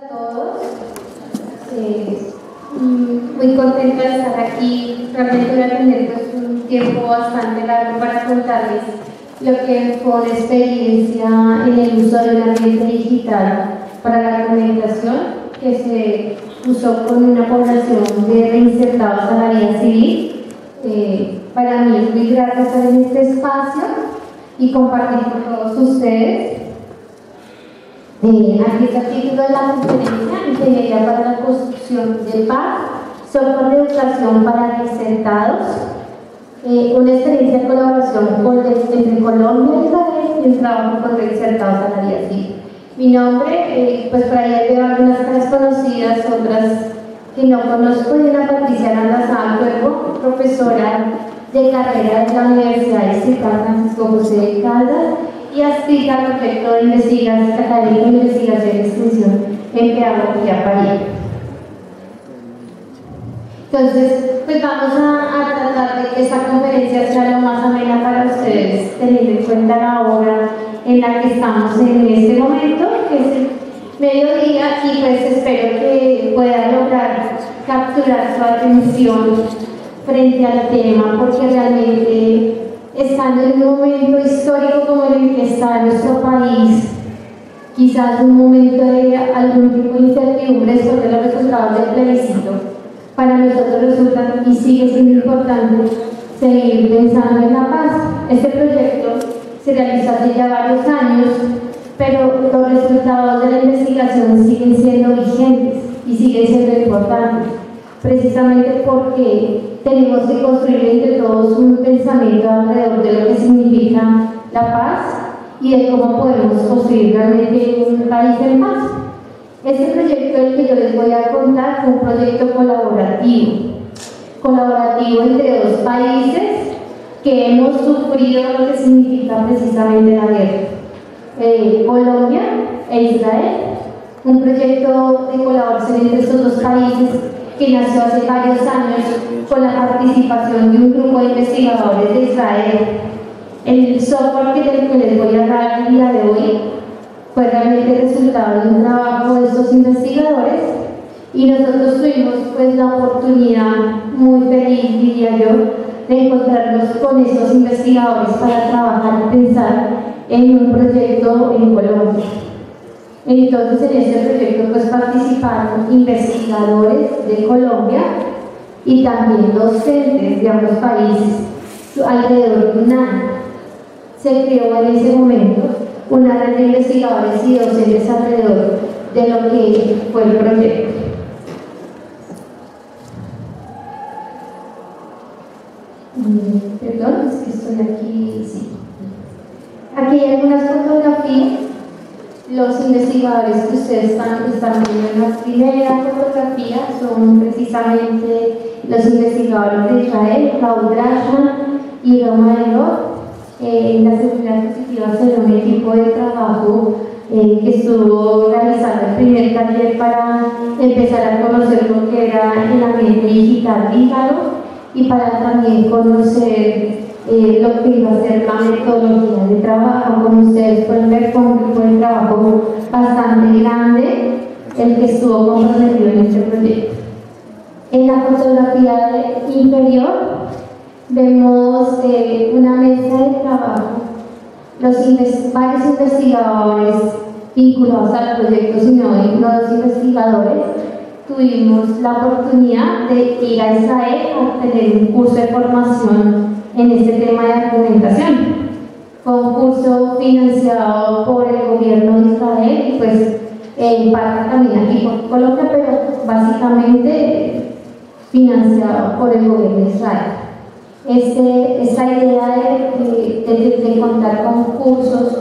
Todos, muy contenta de estar aquí. Realmente voy a tener un tiempo bastante largo para contarles lo que fue una experiencia en el uso del ambiente digital para la comunicación que se usó con una población de reinsertados a la vida civil. Para mí es muy grato estar en este espacio y compartir con todos ustedes. Aquí está el título de la conferencia: Ingeniería para la construcción de paz, software de educación para reinsertados, una experiencia de colaboración entre Colombia y Israel y el trabajo con reinsertados a la vida civil. Mi nombre, pues por ahí veo algunas caras conocidas, otras que no conozco, y una Patricia Aranda Cuervo, profesora de carrera de la Universidad Distrital Francisco José de Caldas y adscrita al proyecto de investigación académica de investigación y extensión en Pedagogía París. Entonces, pues vamos a tratar de que esta conferencia sea lo más amena para ustedes, teniendo en cuenta la hora en la que estamos en este momento, que es el mediodía, y pues espero que pueda lograr capturar su atención frente al tema, porque realmente, estando en un momento histórico como el que está nuestro país, quizás un momento de algún tipo de incertidumbre sobre los resultados del plebiscito, para nosotros resulta y sigue siendo importante seguir pensando en la paz. Este proyecto se realizó hace ya varios años, pero los resultados de la investigación siguen siendo vigentes y siguen siendo importantes, precisamente porque tenemos que construir entre todos un pensamiento alrededor de lo que significa la paz y de cómo podemos construir realmente un país en paz. Este proyecto del que yo les voy a contar fue un proyecto colaborativo entre dos países que hemos sufrido lo que significa precisamente la guerra, Colombia e Israel. Un proyecto de colaboración entre estos dos países que nació hace varios años con la participación de un grupo de investigadores de Israel. El software del que les voy a hablar el día de hoy fue realmente el resultado de un trabajo de estos investigadores, y nosotros tuvimos pues la oportunidad muy feliz, diría yo, de encontrarnos con estos investigadores para trabajar y pensar en un proyecto en Colombia. Entonces, en este proyecto pues participaron investigadores de Colombia y también docentes de ambos países alrededor de un año. Se creó en ese momento una red de investigadores y docentes alrededor de lo que fue el proyecto. Perdón, es que estoy aquí, sí. Aquí hay algunas fotografías. Los investigadores que ustedes están viendo en la primera fotografía son precisamente los investigadores de Israel, Raúl Grashman y Roma Elor. En la segunda diapositiva se ve un equipo de trabajo que estuvo realizando el primer taller para empezar a conocer lo que era el ambiente digital dígalo y para también conocer lo que iba a ser la metodología de trabajo. Como ustedes pueden ver, fue un grupo de trabajo bastante grande el que estuvo comprometido en este proyecto. En la fotografía inferior vemos una mesa de trabajo. Varios investigadores vinculados al proyecto, sino los investigadores tuvimos la oportunidad de ir a Israel a tener un curso de formación en este tema de argumentación. Fue un curso financiado por el gobierno de Israel y pues en parte también aquí por Colombia, pero básicamente financiado por el gobierno de Israel. Esta idea de contar con cursos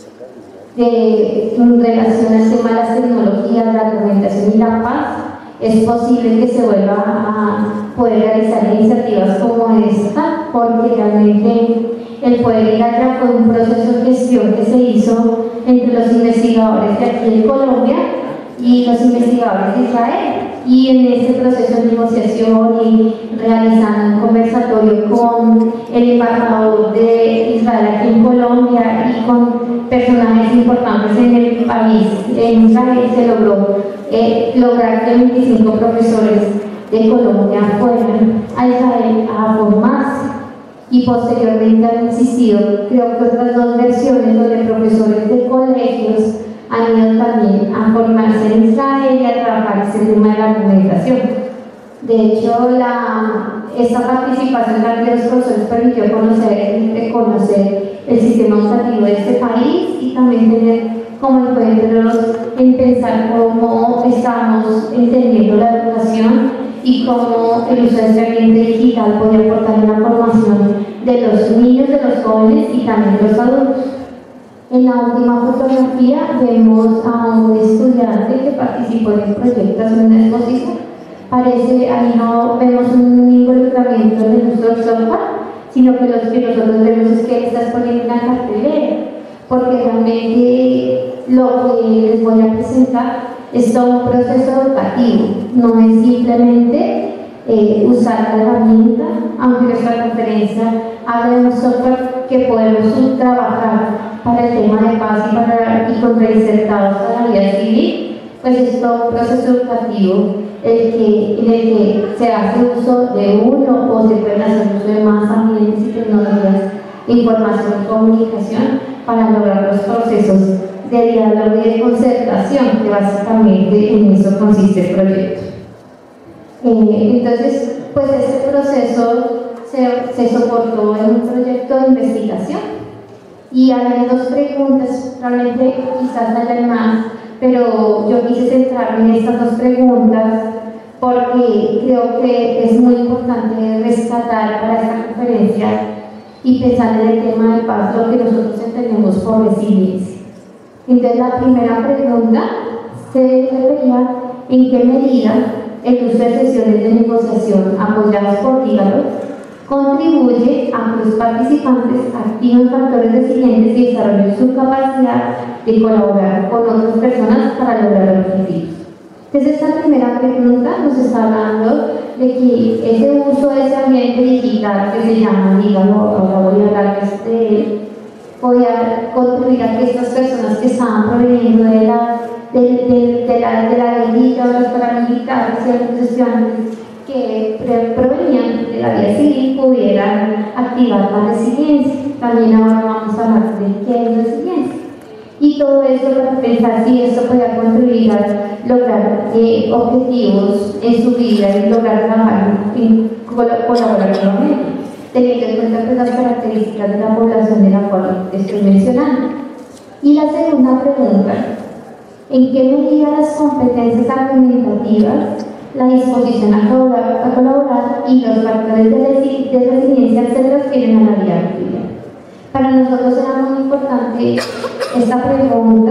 en relación al tema de las tecnologías, la argumentación y la paz, es posible que se vuelva a poder realizar iniciativas como esta, porque realmente el poder ir allá fue un proceso de gestión que se hizo entre los investigadores de aquí de Colombia y los investigadores de Israel, y en ese proceso de negociación y realizando un conversatorio con el embajador de Israel aquí en Colombia y con personajes importantes en el país, en Israel, se logró lograr que 25 profesores de Colombia fueran a Israel a formarse, y posteriormente han existido, creo que otras 2 versiones donde profesores de colegios han ido también a formarse en Israel y a trabajar ese tema de la argumentación. De hecho, esta participación de los profesores permitió conocer el sistema educativo de este país y también tener como encuentros en pensar cómo estamos entendiendo la educación y cómo el uso de este ambiente digital puede aportar en la formación de los niños, de los jóvenes y también de los adultos. En la última fotografía vemos a un estudiante que participó en el proyecto haciendo una exposición. Ahí no vemos un involucramiento en el uso del software, sino que lo que nosotros vemos es que él está exponiendo una cartelera, porque realmente lo que les voy a presentar es todo un proceso educativo, no es simplemente usar la herramienta, aunque nuestra conferencia habla de un software que podemos trabajar para el tema de paz y contra insertados a la vida civil, pues es todo un proceso educativo en el que se hace uso de uno o se pueden hacer uso de más ambientes y tecnologías de información y comunicación para lograr los procesos de diálogo y de concertación, que básicamente en eso consiste el proyecto. Entonces, pues este proceso se soportó en un proyecto de investigación y hay 2 preguntas, realmente quizás hayan más, pero yo quise centrarme en estas 2 preguntas porque creo que es muy importante rescatar para esta conferencia y pensar en el tema de paz lo que nosotros entendemos por resiliencia. Entonces, la primera pregunta se refería en qué medida el uso de sesiones de negociación apoyadas por diálogos contribuye a que los participantes activen factores resilientes y desarrollen su capacidad de colaborar con otras personas para lograr objetivos. Entonces, esta primera pregunta nos está hablando de que ese uso de ese ambiente digital que se llama, dígalo, ahora voy a hablarles de él, podía contribuir a que estas personas que estaban proveniendo de la guerrilla o los paramilitares y los estudiantes que provenían de la vida civil pudieran activar la resiliencia. También ahora vamos a hablar de qué es resiliencia. Y todo esto para pensar si esto podía contribuir a lograr objetivos en su vida y lograr trabajar colaborativamente, teniendo en cuenta pues, las características de la población de la cual estoy mencionando. Y la segunda pregunta, ¿en qué medida las competencias argumentativas, la disposición a colaborar y los factores de resiliencia se transfieren a la vida cotidiana? Para nosotros era muy importante esta pregunta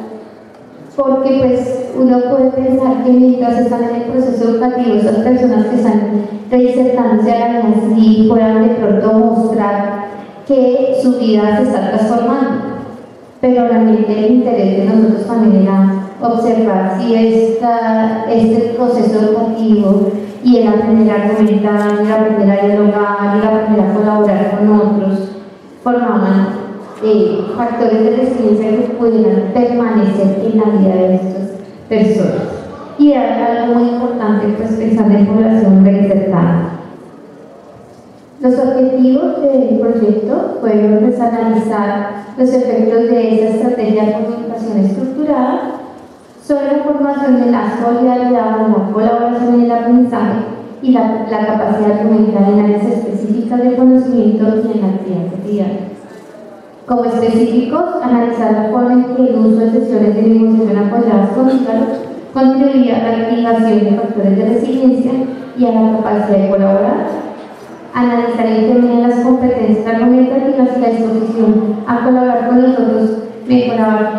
porque pues uno puede pensar que mientras están en el proceso educativo esas personas que están reinsertándose a la vida civil puedan de pronto mostrar que su vida se está transformando, pero realmente el interés de nosotros también era observar si este proceso educativo y el aprender a argumentar, el aprender a dialogar, el aprender a colaborar con otros formaban factores de resiliencia que pudieran permanecer en la vida de estas personas. Y era algo muy importante pues, pensar en población reinsertada. Los objetivos del proyecto fueron pues, analizar los efectos de esa estrategia de comunicación estructurada sobre la formación de la solidaridad, la colaboración en el aprendizaje y la capacidad de argumentar en áreas específicas de conocimiento y en la actividad cotidiana. Como específicos, analizar la forma en que el uso de sesiones de negociación apoyadas con diálogos contribuía a la activación de factores de resiliencia y a la capacidad de colaborar. Analizar en qué medida las competencias argumentativas y la disposición a colaborar con los otros mejoraban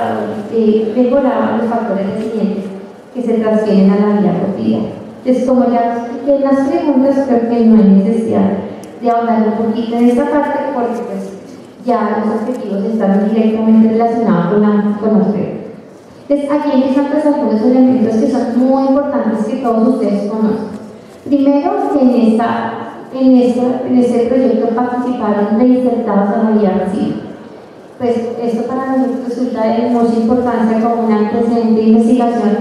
los factores resilientes que se transfieren a la vida cotidiana. Entonces, como ya expliqué en las preguntas, creo que no hay necesidad de ahondar un poquito en esta parte porque pues, ya los objetivos están directamente relacionados con los retos. Entonces, aquí empiezan pues, algunos elementos que son muy importantes que todos ustedes conocen. Primero, en este proyecto participaron reinsertados a la vida civil. Pues esto para nosotros resulta de mucha importancia como una antecedente de investigación y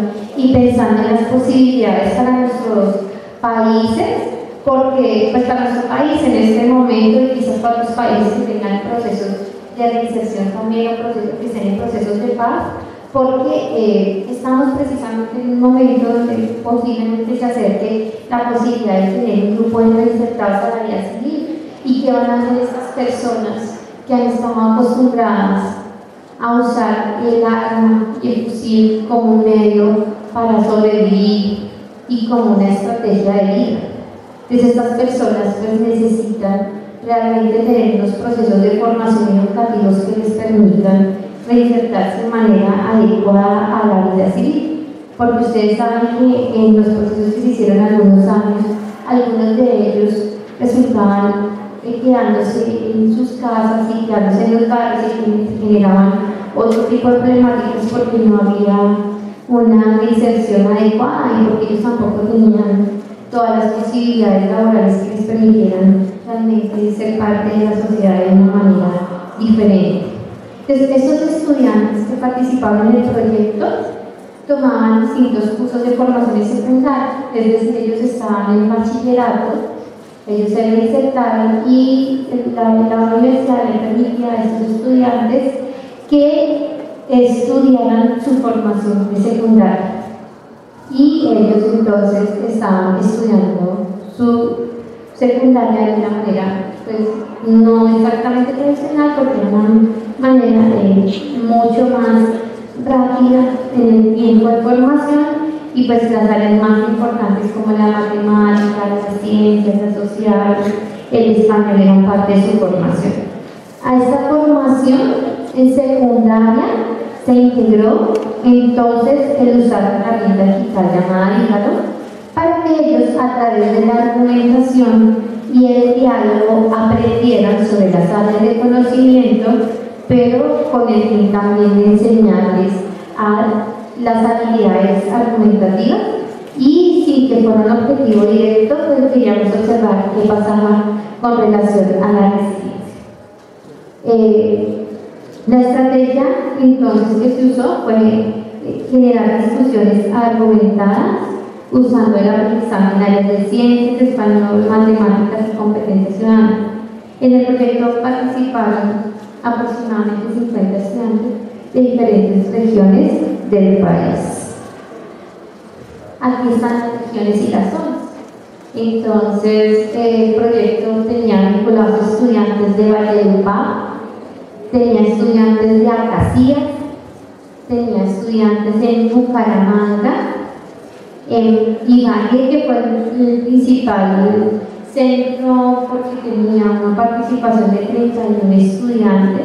y pensando en las posibilidades para nuestros países, porque pues para nuestro país en este momento y quizás para los países que tengan procesos de reinserción también o procesos que estén en procesos de paz, porque estamos precisamente en un momento donde posiblemente se acerque la posibilidad de tener un grupo de reinsertados a la vida civil. ¿Y qué van a hacer estas personas que han estado acostumbradas a usar el arma y el fusil como un medio para sobrevivir y como una estrategia de vida? Entonces estas personas pues necesitan realmente tener unos procesos de formación educativos que les permitan reinsertarse de manera adecuada a la vida civil, porque ustedes saben que en los procesos que se hicieron algunos años, algunos de ellos resultaban quedándose en sus casas y quedándose en los barrios y generaban otro tipo de problemáticas porque no había una reinserción adecuada y porque ellos tampoco tenían todas las posibilidades laborales que les permitieran realmente ser parte de la sociedad de una manera diferente. Entonces, esos estudiantes que participaban en el proyecto tomaban distintos cursos de formación secundaria, es decir, ellos estaban en bachillerato, ellos se reinsertaron y la universidad le permitía a estos estudiantes que estudiaran su formación de secundaria. Y ellos entonces estaban estudiando su secundaria de una manera, pues no exactamente tradicional, porque era una manera mucho más rápida en el tiempo de formación, y pues las áreas más importantes como la matemática, las ciencias, las sociales, el español eran parte de su formación. A esta formación en secundaria se integró entonces el usar una herramienta digital llamada Dígalo, para que ellos a través de la argumentación y el diálogo aprendieran sobre las áreas de conocimiento, pero con el fin también de enseñarles a las habilidades argumentativas y sin que fuera un objetivo directo, pues queríamos observar qué pasaba con relación a la resiliencia. La estrategia entonces que se usó fue generar discusiones argumentadas usando el aprendizaje en áreas de ciencias, español, matemáticas y competencia ciudadana. En el proyecto participaron aproximadamente 50 estudiantes de diferentes regiones del país. Aquí están las regiones y las zonas. Entonces, el proyecto tenía vinculados estudiantes de Valledupar, tenía estudiantes de Acacias, tenía estudiantes en Bucaramanga, en Ibagué, que fue el principal centro porque tenía una participación de 31 estudiantes,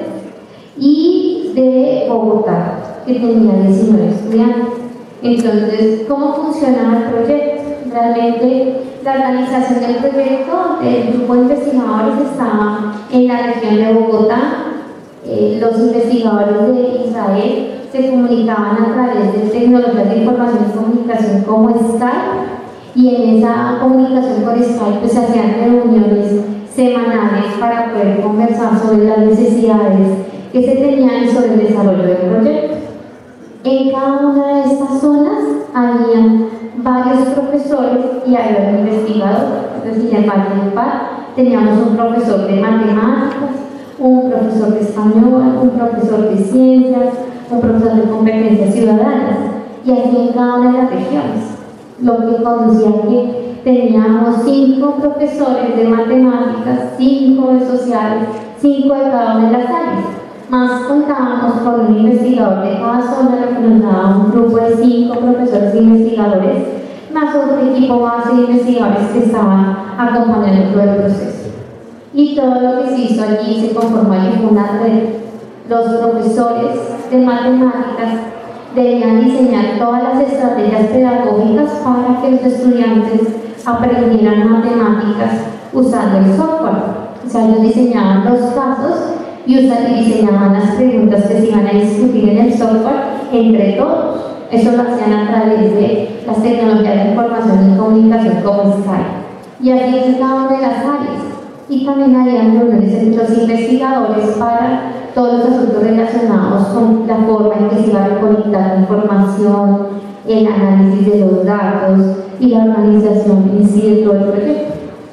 y de Bogotá, que tenía 19 estudiantes. Entonces, ¿cómo funcionaba el proyecto? Realmente la organización del proyecto, el grupo de investigadores estaba en la región de Bogotá. Los investigadores de Israel se comunicaban a través de tecnologías de información y comunicación como Skype, y en esa comunicación por Skype pues, se hacían reuniones semanales para poder conversar sobre las necesidades que se tenían y sobre el desarrollo del proyecto. En cada una de estas zonas había varios profesores y había un investigador. Entonces, en Valledupar teníamos un profesor de matemáticas, un profesor de español, un profesor de ciencias, un profesor de competencias ciudadanas, y así en cada una de las regiones, lo que conducía a que teníamos 5 profesores de matemáticas, 5 de sociales, 5 de cada una de las áreas, más contábamos con un investigador de cada zona, lo que nos daba un grupo de 5 profesores e investigadores, más otro equipo base de investigadores que estaban acompañando todo el proceso. Y todo lo que se hizo allí se conformó en una red. Los profesores de matemáticas debían diseñar todas las estrategias pedagógicas para que los estudiantes aprendieran matemáticas usando el software. O sea, ellos diseñaban los casos y diseñaban las preguntas que se iban a discutir en el software entre todos. Eso lo hacían a través de las tecnologías de información y comunicación como Skype. Y así en cada una de las áreas. Y también habían reuniones entre los investigadores para todos los asuntos relacionados con la forma en que se iba a recolectar la información, el análisis de los datos y la organización en sí de todo el proyecto.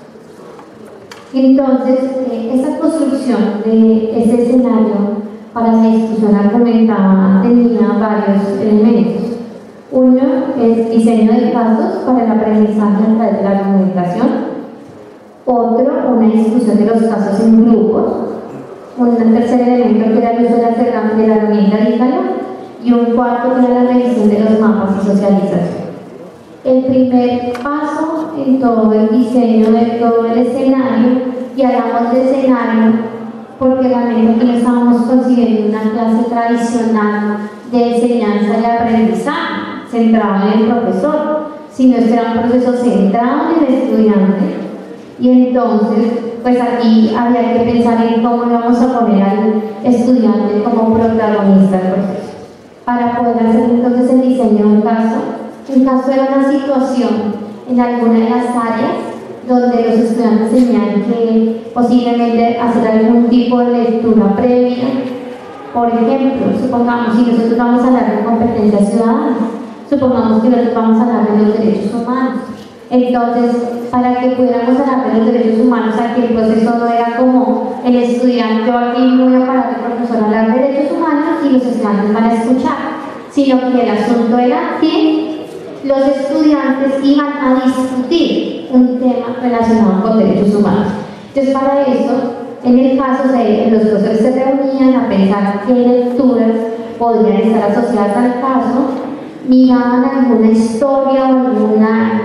Entonces, esa construcción de ese escenario para la discusión argumentada tenía varios elementos. Uno es diseño de casos para el aprendizaje a través de la argumentación. Otro, una discusión de los casos en grupos. Un tercer elemento que era el uso de la herramienta Dígalo. Y un cuarto que era la revisión de los mapas y socialización. El primer paso en todo el diseño de todo el escenario, y hablamos de escenario porque realmente aquí no estábamos consiguiendo una clase tradicional de enseñanza y aprendizaje centrado en el profesor, sino este era un proceso centrado en el estudiante. Y entonces, pues aquí había que pensar en cómo le vamos a poner al estudiante como protagonista del proceso. Para poder hacer entonces el diseño de un caso era una situación en alguna de las áreas donde los estudiantes tenían que posiblemente hacer algún tipo de lectura previa. Por ejemplo, supongamos, si nosotros vamos a hablar de competencia ciudadana, supongamos que nosotros vamos a hablar de los derechos humanos. Entonces, para que pudiéramos hablar de los derechos humanos, aquí el proceso no era como el estudiante, yo aquí me voy a parar de profesor a hablar de derechos humanos y los estudiantes van a escuchar, sino que el asunto era que los estudiantes iban a discutir un tema relacionado con derechos humanos. Entonces, para eso, en el caso los profesores se reunían a pensar qué lecturas podrían estar asociadas al caso, miraban alguna historia o alguna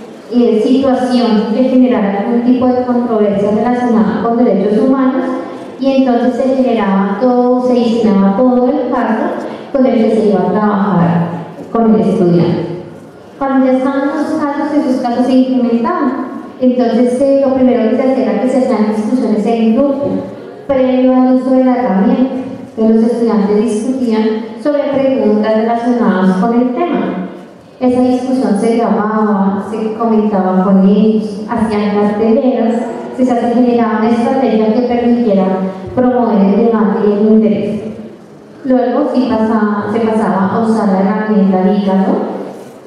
situación que generara algún tipo de controversia relacionada con derechos humanos, y entonces se generaba todo, se diseñaba todo el caso con el que se iba a trabajar con el estudiante. Cuando ya estaban los casos, esos casos se implementaban. Entonces, lo primero que se hacía era que se hacían discusiones en grupo, previo al uso de la herramienta. Entonces, los estudiantes discutían sobre preguntas relacionadas con el tema. Esa discusión se grababa, se comentaba con ellos, hacían carteleras, se generaba una estrategia que permitiera promover el debate y el interés. Luego se pasaba a usar la herramienta Dígalo.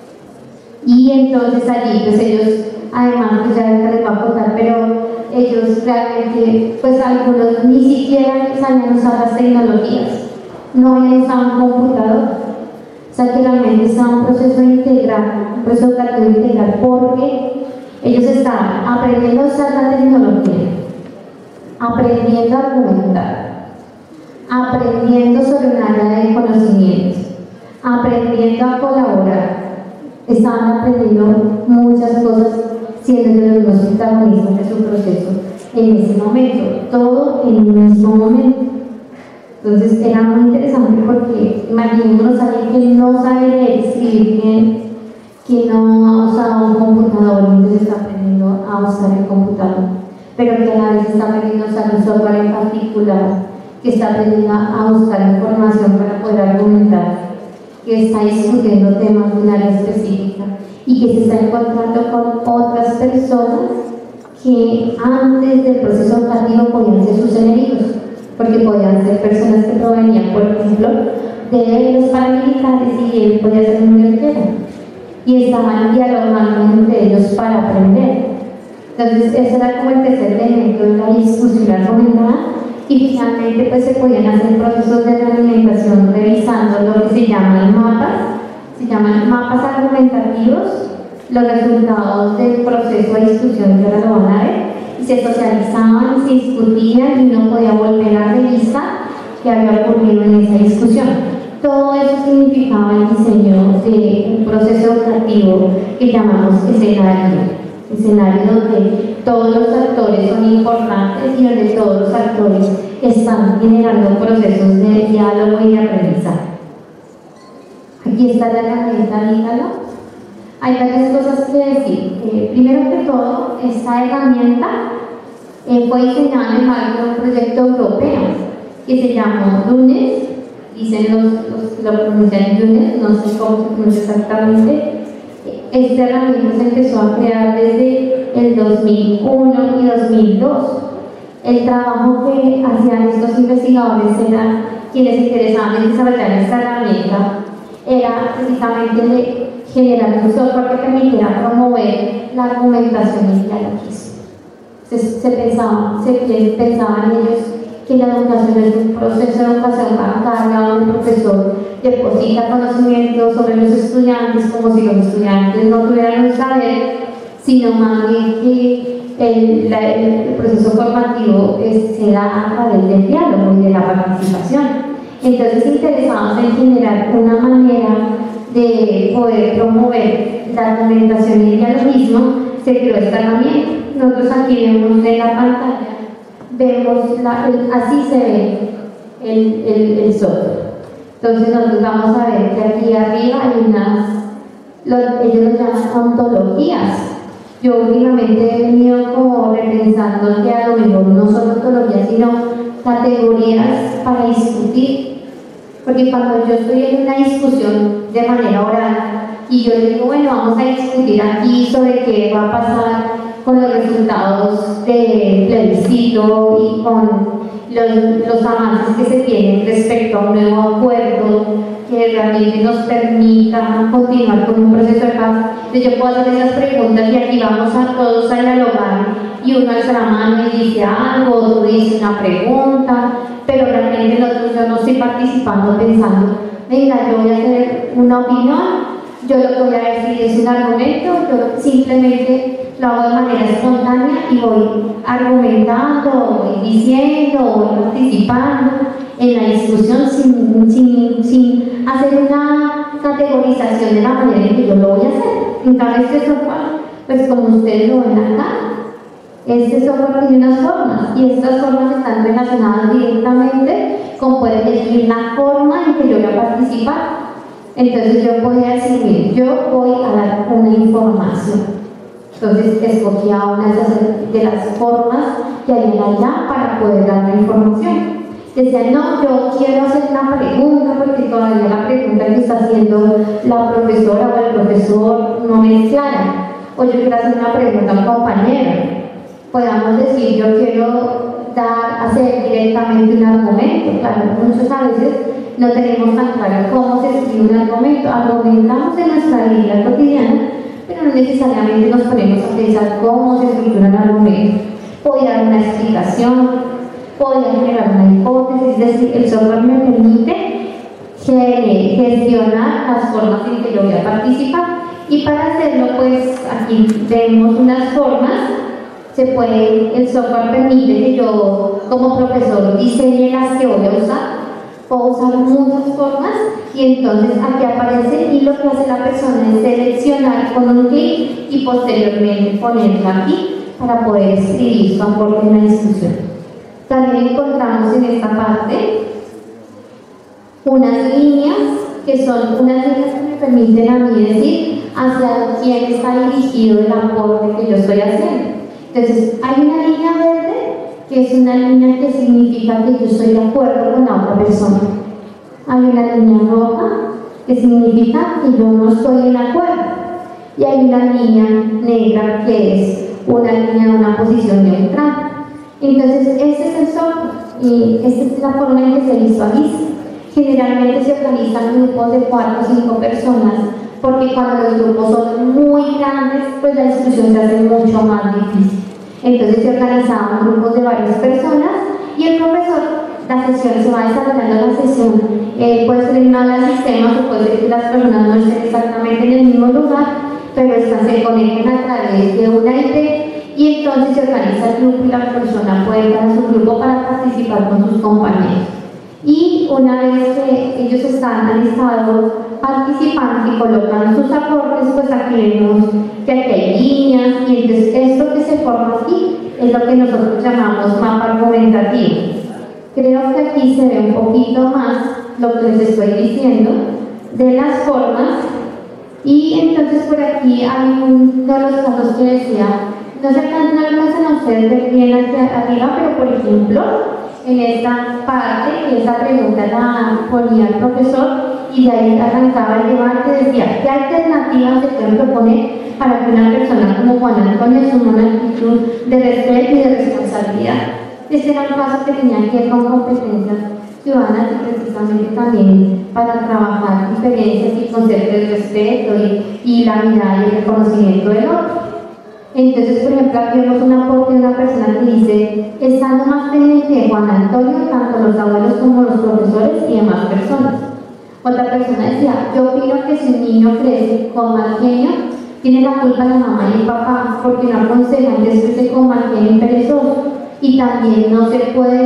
Y entonces allí, pues ellos, además, pues ya les va a contar, pero ellos realmente, pues algunos ni siquiera sabían usar las tecnologías, no habían usado un computador. O sea que realmente estaba un proceso integral, un proceso educativo integral, porque ellos estaban aprendiendo a usar la tecnología, aprendiendo a argumentar, aprendiendo sobre un área de conocimientos, aprendiendo a colaborar. Estaban aprendiendo muchas cosas siendo de los protagonistas de su proceso en ese momento, todo en un mismo momento. Entonces era muy interesante porque imaginémonos a alguien que no sabe leer y escribir bien, que no ha usado un computador, entonces está aprendiendo a usar el computador, pero que a la vez está aprendiendo a usar un software en particular, que está aprendiendo a buscar información para poder argumentar, que está discutiendo temas de un área específica y que se está encontrando con otras personas que antes del proceso educativo podían ser sus enemigos, porque podían ser personas que provenían, por ejemplo, de los paramilitares y él podía ser un guerrillero y estaban dialogando entre ellos para aprender. Entonces, ese era como el tercer elemento de la discusión argumentada. Y finalmente pues se podían hacer procesos de realimentación revisando lo que se llaman mapas argumentativos, los resultados del proceso de discusión que ahora lo van a ver, y se socializaban, se discutían y uno podía volver a revisar qué había ocurrido en esa discusión. Todo eso significaba el diseño de un proceso educativo que llamamos escenario donde todos los actores son importantes y donde todos los actores están generando procesos de diálogo y de aprendizaje. Aquí está la herramienta Dígalo. Hay varias cosas que decir. Primero que todo, esta herramienta fue diseñada en el marco de un proyecto europeo que se llamó DUNES, dicen lo pronuncian DUNES, no sé cómo se pronuncia exactamente. Esta herramienta se empezó a crear desde el 2001 y 2002. El trabajo que hacían estos investigadores era quienes se interesaban en desarrollar esta herramienta, era precisamente de generar un software que permitiera promover la argumentación y el dialogismo. Se pensaban ellos que la educación es un proceso de educación bancaria donde el profesor deposita conocimientos sobre los estudiantes como si los estudiantes no tuvieran un saber, sino más bien que el proceso formativo se da a través del diálogo y de la participación. Entonces, interesados en generar una manera de poder promover la argumentación y el dialogismo, se creó esta herramienta. Nosotros aquí vemos en la pantalla, así se ve el software. Entonces nosotros vamos a ver que aquí arriba hay ellos lo llaman ontologías. Yo últimamente he venido como repensando que a lo mejor no son ontologías, sino categorías para discutir. Porque cuando yo estoy en una discusión de manera oral y yo digo, bueno, vamos a discutir aquí sobre qué va a pasar con los resultados del plebiscito y con los avances que se tienen respecto a un nuevo acuerdo que realmente nos permita continuar con un proceso de paz. Entonces yo puedo hacer esas preguntas y aquí vamos a todos a dialogar y uno alza la mano y dice algo, otro dice una pregunta, pero realmente yo no estoy participando pensando, venga, yo voy a hacer una opinión, yo lo que voy a decir es un argumento, yo simplemente lo hago de manera espontánea y voy argumentando, voy diciendo, voy participando en la discusión sin hacer una categorización de la manera en que yo lo voy a hacer. En cambio, este software, pues como ustedes lo ven acá, este software tiene unas formas y estas formas están relacionadas directamente con poder elegir la forma en que yo voy a participar. Entonces yo podía decir, mire, yo voy a dar una información. Entonces escogía una de las formas que hay allá para poder dar la información. Decía, no, yo quiero hacer una pregunta porque todavía la pregunta que está haciendo la profesora o el profesor no me es clara. O yo quiero hacer una pregunta a un compañero. Podamos decir, yo quiero hacer directamente un argumento. Claro, muchos a veces no tenemos tan claro cómo se escribe un argumento. Argumentamos en nuestra vida cotidiana, pero no necesariamente nos ponemos a pensar cómo se estructura un argumento. Podría dar una explicación, podría generar una hipótesis, es decir, el software me permite gestionar las formas en que yo voy a participar. Y para hacerlo, pues aquí vemos unas formas. El software permite que yo como profesor diseñe las que voy a usar. Puedo usar muchas formas y entonces aquí aparece y lo que hace la persona es seleccionar con un clic y posteriormente ponerlo aquí para poder escribir su aporte en la discusión. También encontramos en esta parte unas líneas que son unas líneas que me permiten a mí decir hacia quién está dirigido el aporte que yo estoy haciendo. Entonces hay una línea verde que es una línea que significa que yo estoy de acuerdo con la otra persona. Hay una línea roja que significa que yo no estoy en acuerdo. Y hay una línea negra que es una línea de una posición neutral. Entonces, ese es el software y esta es la forma en que se visualiza. Generalmente se organizan grupos de 4 o 5 personas porque cuando los grupos son muy grandes, pues la discusión se hace mucho más difícil. Entonces se organizaban grupos de varias personas y el profesor, la sesión se va desarrollando la sesión, puede ser en aula de sistemas o puede ser que las personas no estén exactamente en el mismo lugar, pero se conectan a través de una IP y entonces se organiza el grupo y la persona puede ir a su grupo para participar con sus compañeros. Y una vez que ellos han estado participando y colocan sus aportes, pues aquí vemos que aquí hay líneas y entonces esto que se forma aquí es lo que nosotros llamamos mapa argumentativo. Creo que aquí se ve un poquito más lo que les estoy diciendo de las formas y entonces por aquí hay uno de los casos que decía, no alcanzan a ustedes ver bien hacia arriba, pero por ejemplo en esta parte, esa pregunta la ponía el profesor y de ahí arrancaba el debate, decía, ¿qué alternativas se pueden proponer para que una persona como Juan Antonio asuma una actitud de respeto y de responsabilidad? Este era un caso que tenía que ver con competencias ciudadanas y precisamente también para trabajar diferencias y conceptos de respeto y la mirada y el reconocimiento del otro. Entonces, por ejemplo, aquí vemos un aporte de una persona que dice: estando más pendiente de Juan Antonio, tanto los abuelos como los profesores y demás personas. Otra persona decía: yo opino que si un niño crece con mal genio, tiene la culpa la mamá y el papá, porque no aconsejan que crece con mal genio y perezoso. Y también no se puede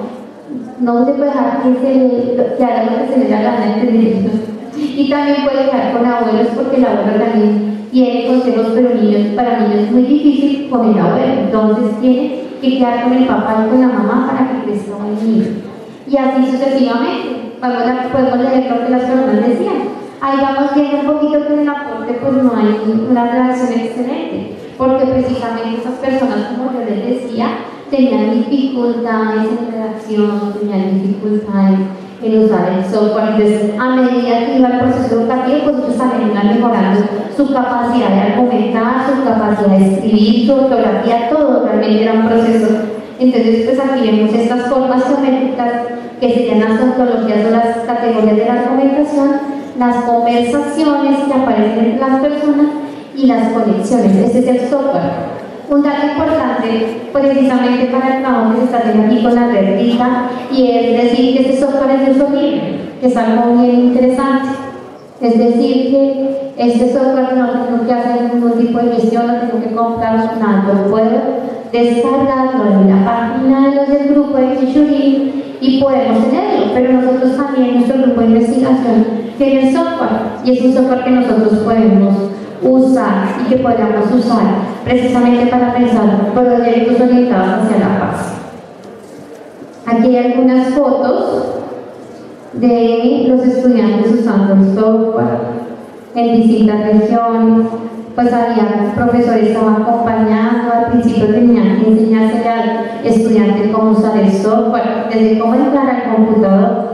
dejar que haga lo que se le da la gana entre niños. Y también puede dejar con abuelos, porque el abuelo también tiene consejos, pero para niños es muy difícil con el abuelo. Entonces tiene que quedar con el papá y con la mamá para que crezca un niño. Y así sucesivamente. Podemos leer lo que las personas decían. Ahí vamos viendo un poquito que en el aporte pues no hay una relación excelente, porque precisamente esas personas, como yo les decía, tenían dificultades en redacción, tenían dificultades en usar el software. Entonces, a medida que iba el proceso educativo, pues ellos también iban mejorando su capacidad de argumentar, su capacidad de escribir, su ortografía, todo realmente era un proceso. Entonces, pues aquí vemos estas formas geométricas que serían las ontologías o las categorías de la argumentación, las conversaciones que aparecen entre las personas y las conexiones. Ese es el software. Un dato importante precisamente para el trabajo que se está haciendo aquí con la red rica, y es decir que este software es de uso libre, que es algo bien interesante. Es decir que este software no tengo que hacer ningún tipo de gestión, no tengo que comprar nada, yo puedo descargarlo en la página de los del grupo de Kishurin y podemos tenerlo, pero nosotros también, nuestro grupo de investigación tiene el software, y es un software que nosotros podemos usar y que podamos usar precisamente para pensar proyectos orientados hacia la paz. Aquí hay algunas fotos de los estudiantes usando el software en distintas regiones. Pues había profesores que estaban acompañando, al principio tenían que enseñarse al estudiante cómo usar el software, desde cómo entrar al computador,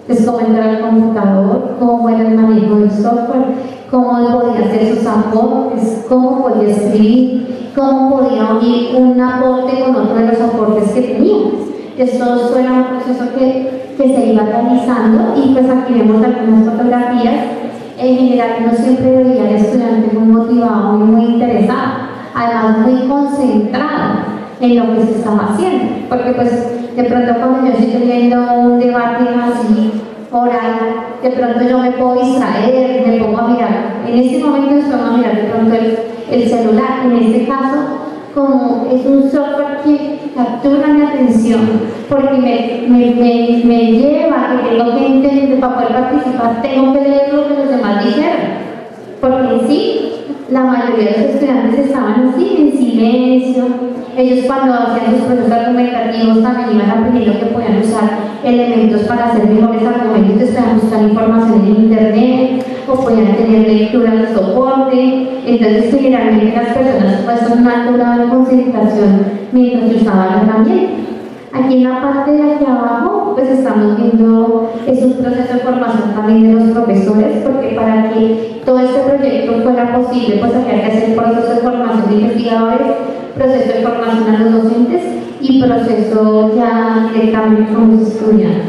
cómo era el manejo del software, cómo podía hacer sus aportes, cómo podía escribir, cómo podía unir un aporte con otro de los aportes que tenía. Esto era un proceso que se iba realizando, y pues aquí vemos algunas fotografías. En general uno siempre veía al estudiante muy motivado, muy interesado, además muy concentrado en lo que se estaba haciendo, porque pues de pronto cuando yo estoy teniendo un debate así oral, de pronto yo me puedo distraer, me pongo a mirar, en este momento estoy a mirar de pronto el celular. En este caso, como es un software que captura mi atención, porque me lleva a que tengo que entender, para poder participar tengo que leer lo que los demás dijeron, porque en sí la mayoría de los estudiantes estaban así en silencio. Ellos cuando hacían sus procesos argumentativos también iban aprendiendo que podían usar elementos para hacer mejores argumentos, podían buscar información en internet o podían tener lectura de soporte. Entonces generalmente las personas pues un alto grado de concentración mientras usaban la herramienta. Aquí en la parte de aquí abajo pues estamos viendo, es un proceso de formación también de los profesores, porque para que todo este proyecto fuera posible pues había que hacer proceso de formación de investigadores, proceso de formación a los docentes y proceso ya directamente con los estudiantes.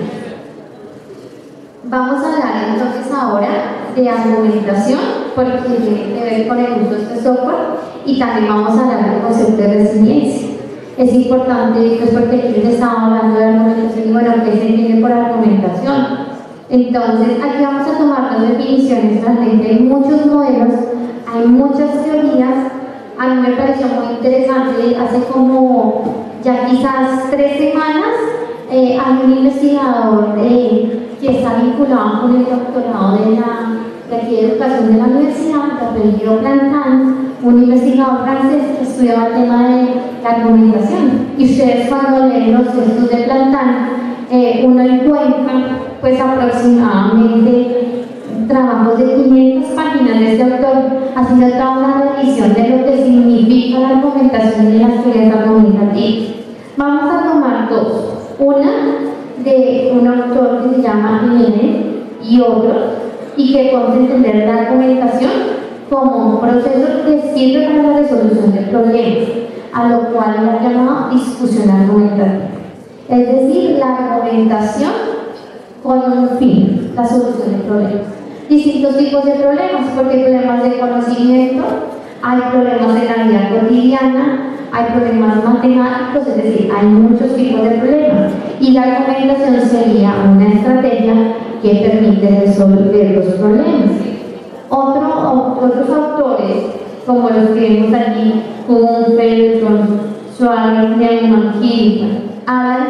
Vamos a hablar entonces ahora de argumentación, porque tiene que ver con el uso de este software, y también vamos a hablar del concepto de resiliencia. Es importante, pues, porque aquí les estaba hablando de argumentación y bueno, ¿qué se entiende por argumentación? Entonces, aquí vamos a tomar dos definiciones. Realmente hay muchos modelos, hay muchas teorías. A mí me pareció muy interesante, hace como ya quizás 3 semanas, hay un investigador que está vinculado con el doctorado de aquí de educación de la universidad, Gabriel Plantin, un investigador francés que estudiaba el tema de la argumentación. Y ustedes cuando leen los textos de Plantin, uno encuentra pues aproximadamente trabajos de 500 páginas de este autor haciendo toda una revisión de lo que significa la argumentación y las teorías argumentativas. Vamos a tomar dos, una de un autor que se llama Lene y otro, y que podemos entender la argumentación como un proceso que sirve para la resolución de problemas, a lo cual la llamado discusión argumentativa. Es decir, la argumentación con un fin, la solución de problemas. Distintos tipos de problemas, porque hay problemas de conocimiento, hay problemas de la vida cotidiana, hay problemas matemáticos, es decir, hay muchos tipos de problemas. Y la argumentación sería una estrategia que permite resolver los problemas. Otros autores, como los que vemos aquí, Kuhn, Felton, Schwab, Neumann, Hilton, hablan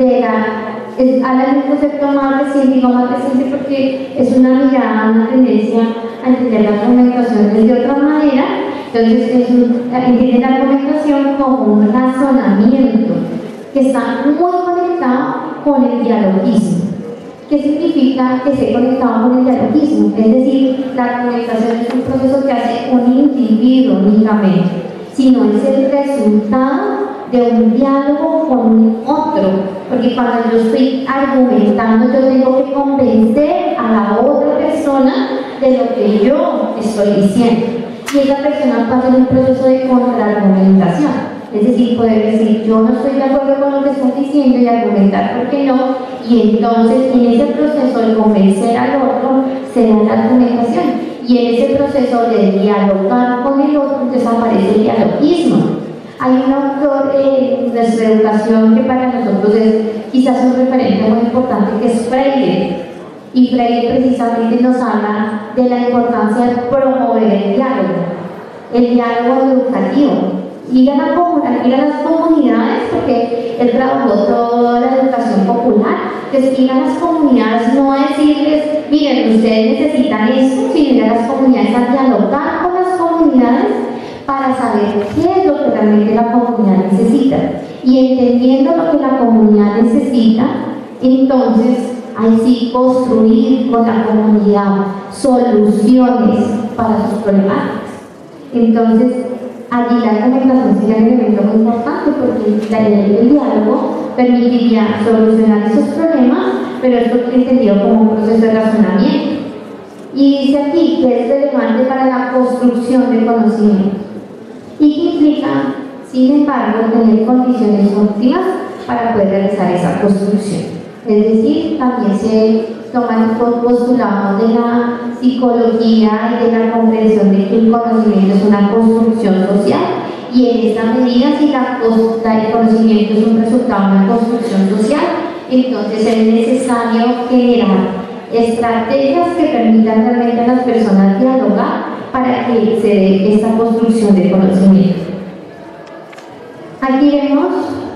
del concepto más reciente, digo más reciente porque es una mirada, una tendencia a entender la argumentación de otra manera. Entonces, entienden la argumentación como un razonamiento que está muy conectado con el dialogismo. ¿Qué significa que esté conectado con el dialogismo? Es decir, la argumentación es un proceso que hace un individuo únicamente, sino es el resultado de un diálogo con un otro, porque cuando yo estoy argumentando, yo tengo que convencer a la otra persona de lo que yo estoy diciendo. Y esa persona pasa en un proceso de contraargumentación. Es decir, poder decir, yo no estoy de acuerdo con lo que estás diciendo y argumentar por qué no, y entonces en ese proceso de convencer al otro se da la argumentación, y en ese proceso de dialogar con el otro entonces aparece el dialogismo. Hay un autor en nuestra educación que para nosotros es quizás un referente muy importante, que es Freire, y Freire precisamente nos habla de la importancia de promover el diálogo educativo. Ir a las comunidades, porque él trabajó toda la educación popular. Entonces, ir a las comunidades, no a decirles, miren, ustedes necesitan esto, sino ir a las comunidades a dialogar con las comunidades para saber qué es lo que realmente la comunidad necesita. Y entendiendo lo que la comunidad necesita, entonces, ahí sí construir con la comunidad soluciones para sus problemas. Entonces, allí la argumentación sería un elemento muy importante, porque el diálogo permitiría solucionar esos problemas, pero esto es entendido como un proceso de razonamiento. Y dice aquí que es relevante para la construcción del conocimiento y que implica, sin embargo, tener condiciones óptimas para poder realizar esa construcción. Es decir, también se toman postulados de la psicología y de la comprensión de que el conocimiento es una construcción social, y en esta medida, si el conocimiento es un resultado de una construcción social, entonces es necesario generar estrategias que permitan realmente a las personas dialogar para que se dé esta construcción de conocimiento. Aquí vemos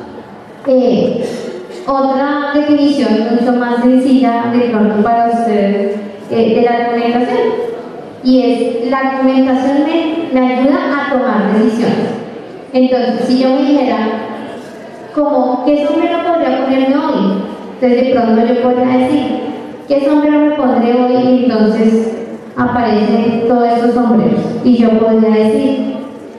otra definición mucho más sencilla de pronto para ustedes de la argumentación, y es: la argumentación me ayuda a tomar decisiones. Entonces, si yo me dijera, como, ¿qué sombrero podría ponerme hoy? Entonces de pronto yo podría decir, ¿qué sombrero me pondré hoy? Y entonces aparecen todos estos sombreros, y yo podría decir,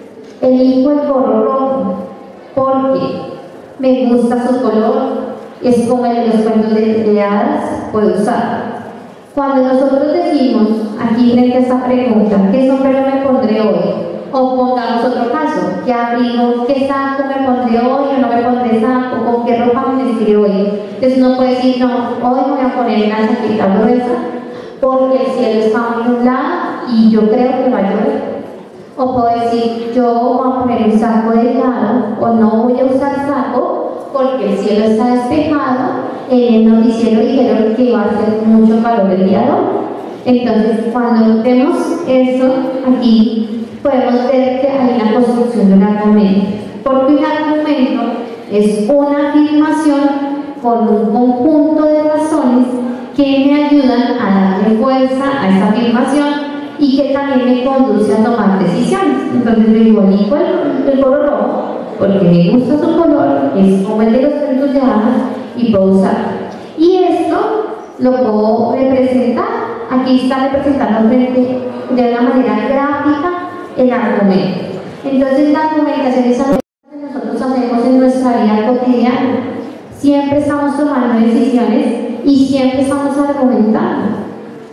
elijo el gorro rojo porque me gusta su color, es como el de los cuentos de hadas, puedo usar. Cuando nosotros decimos aquí frente a esta pregunta, ¿qué sombrero me pondré hoy? O pongamos otro caso, ¿qué abrigo, qué saco me pondré hoy o no me pondré saco? ¿Con qué ropa me vestiré hoy? Entonces uno puede decir, no, hoy me voy a poner una chaqueta gruesa porque el cielo está muy nublado y yo creo que va a llover. O puedo decir, yo voy a poner un saco delgado o no voy a usar saco porque el cielo está despejado. En el noticiero dijeron que iba a hacer mucho calor el día de hoy. Entonces, cuando vemos eso aquí, podemos ver que hay una construcción de un argumento. Porque un argumento es una afirmación con un conjunto de razones que me ayudan a darle fuerza a esa afirmación y que también me conduce a tomar decisiones. Entonces yo digo, elijo el color rojo porque me gusta su color, es como el de los cuentos de hadas y puedo usarlo. Y esto lo puedo representar, aquí está representando frente de una manera gráfica el argumento. Entonces la argumentación es algo que nosotros hacemos en nuestra vida cotidiana. Siempre estamos tomando decisiones y siempre estamos argumentando.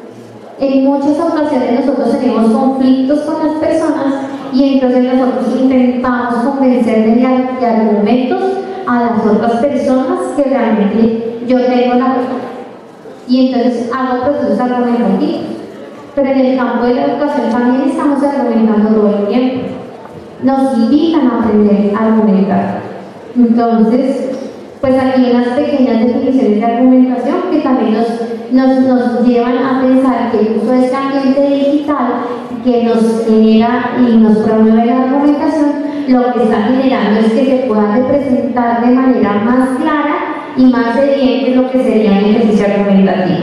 En muchas ocasiones nosotros tenemos conflictos con las personas y entonces nosotros intentamos convencer de argumentos a las otras personas que realmente yo tengo la razón. y entonces hago procesos argumentativos. Pero en el campo de la educación también estamos argumentando todo el tiempo. Nos invitan a aprender a argumentar. Entonces, pues aquí hay unas pequeñas definiciones de argumentación que también nos llevan a pensar que el uso de este ambiente digital que nos genera y nos promueve la argumentación, lo que está generando es que se pueda representar de manera más clara y más evidente lo que sería el ejercicio argumentativo.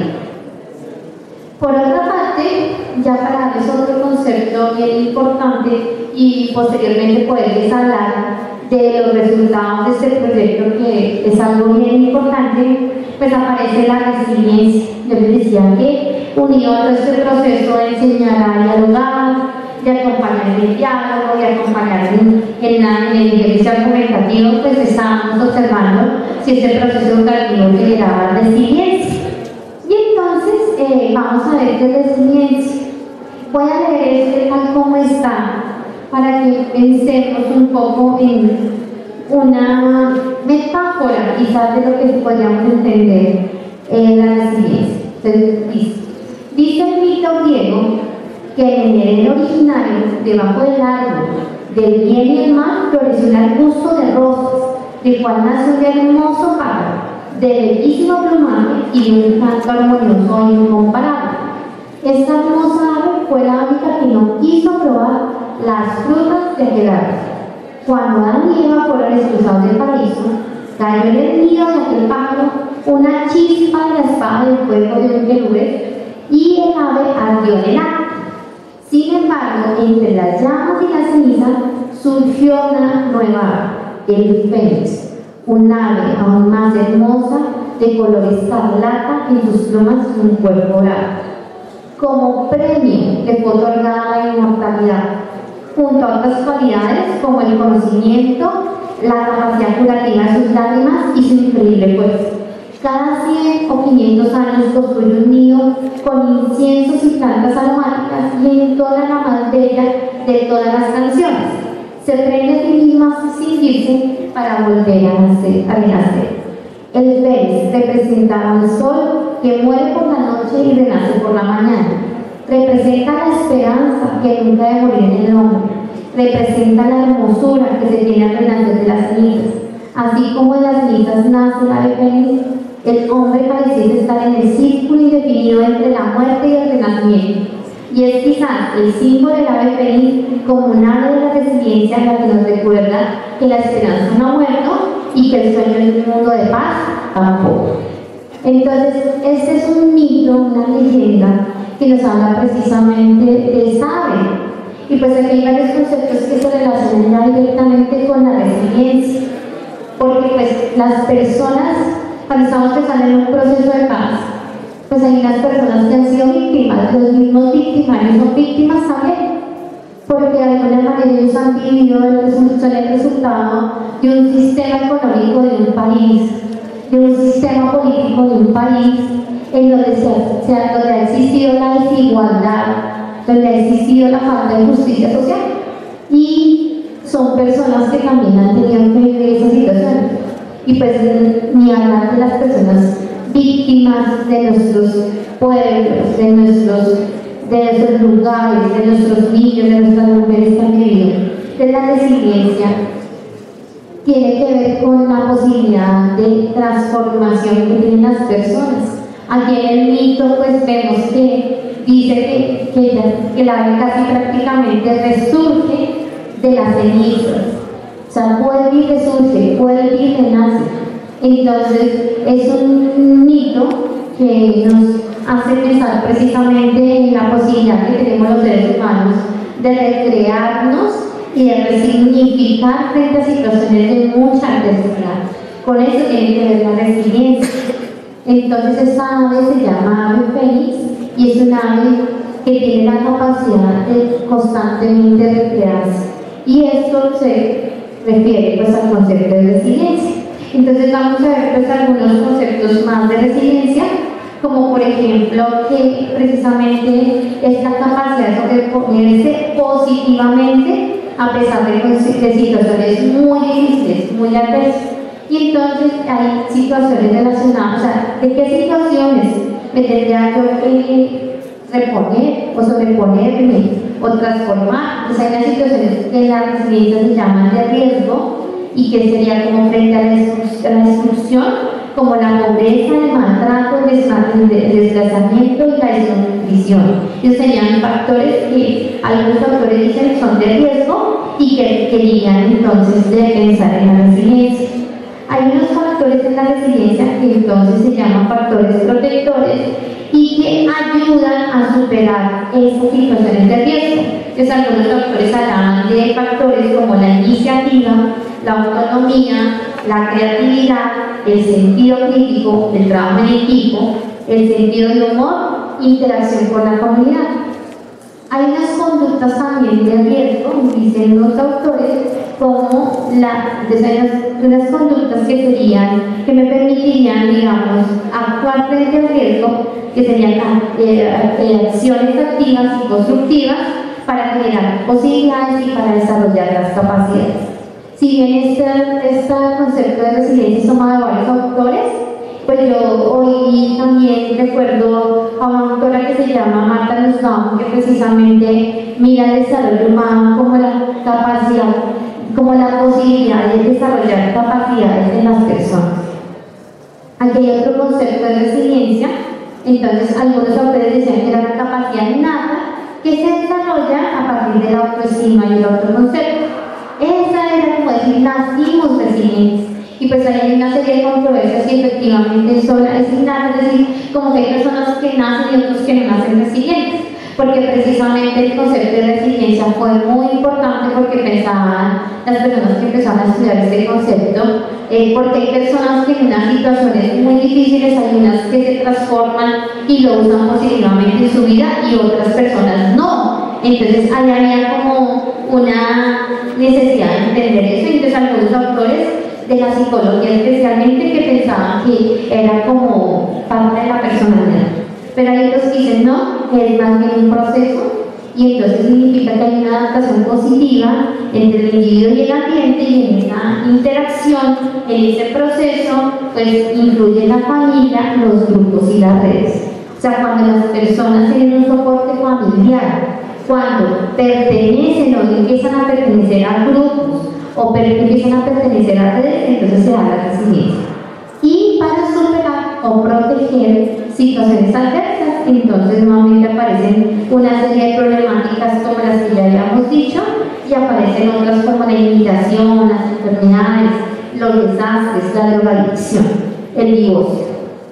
Por otra parte, ya para darles otro concepto bien importante y posteriormente poderles hablar de los resultados de este proyecto, que es algo bien importante, pues aparece la resiliencia. Yo les decía que unido a todo este proceso de enseñar a dialogar, de acompañar en el diálogo, de acompañar en el ejercicio argumentativo, pues estábamos observando si este proceso educativo generaba resiliencia. Y entonces vamos a ver qué es resiliencia. Voy a leer este tal como está, para que pensemos un poco en una metáfora quizás de lo que podríamos entender la resiliencia. Entonces, dice el mito griego que en el originario, debajo del árbol del bien y el mal, floreció un arbusto de rosas, del cual nació un hermoso pájaro, de bellísimo plumaje y de un canto armonioso e incomparable. Esta hermosa ave fue la única que no quiso probar las frutas de aquel árbol. Cuando Adán y Eva fueron expulsados del paraíso, cayó en el nido de aquel pájaro una chispa de la espada del fuego de un querubín y el ave ardió en el acto. Sin embargo, entre las llamas y la ceniza surgió una nueva ave, el fénix, un ave aún más hermosa, de color escarlata, en sus plumas un cuerpo dorado. Como premio le fue otorgada la inmortalidad, junto a otras cualidades como el conocimiento, la capacidad curativa de sus lágrimas y su increíble fuerza. Cada 100 o 500 años construye un nido con inciensos y plantas aromáticas y entona la más bella de todas las canciones. Se prende a sí misma a extinguirse para volver a renacer. El fénix representa al sol que muere por la noche y renace por la mañana. Representa la esperanza que nunca debe morir en el hombre. Representa la hermosura que se tiene al renacer de las cenizas. Así como en las cenizas nace la ave fénix, el hombre pareciese estar en el círculo indefinido entre la muerte y el renacimiento. Y es quizás el símbolo del ave fénix como un ave de la resiliencia la que nos recuerda que la esperanza no ha muerto y que el sueño de un mundo de paz tampoco. Entonces, este es un mito, una leyenda que nos habla precisamente de esa ave. Y pues aquí hay varios conceptos que se relacionan ya directamente con la resiliencia. Porque pues las personas, cuando estamos pensando en un proceso de paz, pues hay unas personas que han sido víctimas, los mismos victimarios son víctimas también, porque de alguna manera ellos han vivido son el resultado de un sistema económico de un país, de un sistema político de un país, en donde donde ha existido la desigualdad, donde ha existido la falta de justicia social. Y son personas que también han tenido que vivir esa situación. Y pues ni hablar de las personas víctimas de nuestros pueblos, de nuestros lugares, de nuestros niños, de nuestras mujeres que han vivido. De la resiliencia tiene que ver con la posibilidad de transformación que tienen las personas. Aquí en el mito pues vemos que dice que la ave casi prácticamente resurge de las cenizas. O sea, vuelve y resurge, vuelve y renace. Entonces, es un mito que nos hace pensar precisamente en la posibilidad que tenemos los seres humanos de recrearnos y de resignificar frente a situaciones de mucha adversidad. Con eso tiene que ver la resiliencia. Entonces, esta ave se llama ave fénix y es una ave que tiene la capacidad de constantemente recrearse. Y esto se refiere pues al concepto de resiliencia. Entonces vamos a ver pues algunos conceptos más de resiliencia, como por ejemplo que precisamente es la capacidad de sobreponerse positivamente a pesar de situaciones muy difíciles, muy adversas. Y entonces hay situaciones relacionadas, o sea, ¿de qué situaciones me tendría yo que reponer o sobreponerme o transformar. Pues hay unas situaciones que en la resiliencia se llaman de riesgo y que sería como frente a la exclusión, como la pobreza, el maltrato, el desplazamiento y la desnutrición. Esos serían factores que algunos autores dicen son de riesgo y que querían entonces de pensar en la resiliencia. Hay unos factores en la resiliencia que entonces se llaman factores protectores y que ayudan a superar esas situaciones de riesgo. Entonces algunos autores hablan de factores como la iniciativa, la autonomía, la creatividad, el sentido crítico, el trabajo en equipo, el sentido del humor, interacción con la comunidad. Hay unas conductas también de riesgo, dicen los autores, como unas conductas que me permitirían, digamos, actuar frente al riesgo, que serían acciones activas y constructivas para generar posibilidades y para desarrollar las capacidades. Si bien este concepto de resiliencia es tomado de varios autores, pues yo hoy también recuerdo a una autora que se llama Martha Nussbaum, que precisamente mira el desarrollo humano como la capacidad, como la posibilidad de desarrollar capacidades en las personas. Aquí hay otro concepto de resiliencia. Entonces algunos autores decían que era una capacidad innata que se desarrolla a partir de la autoestima y el autoconcepto. Esa era como decir, nacimos resilientes. Y pues hay una serie de controversias y efectivamente eso es innata, es decir, como que hay personas que nacen y otros que no nacen resilientes. Porque precisamente el concepto de resiliencia fue muy importante porque pensaban las personas que empezaron a estudiar este concepto, porque hay personas que en unas situaciones muy difíciles hay unas que se transforman y lo usan positivamente en su vida y otras personas no. Entonces ahí había como una necesidad de entender eso. Entonces algunos autores de la psicología especialmente que pensaban que era como parte de la personalidad. Pero hay otros que dicen no, que es más bien un proceso y entonces significa que hay una adaptación positiva entre el individuo y el ambiente y en esa interacción, en ese proceso, pues incluye la familia, los grupos y las redes. O sea, cuando las personas tienen un soporte familiar, cuando pertenecen o empiezan a pertenecer a grupos o empiezan a pertenecer a redes, entonces se da la resiliencia. Y para superar o proteger situaciones adversas, entonces nuevamente aparecen una serie de problemáticas como las que ya habíamos dicho y aparecen otras como la inmigración, las enfermedades, los desastres, la drogadicción, el divorcio.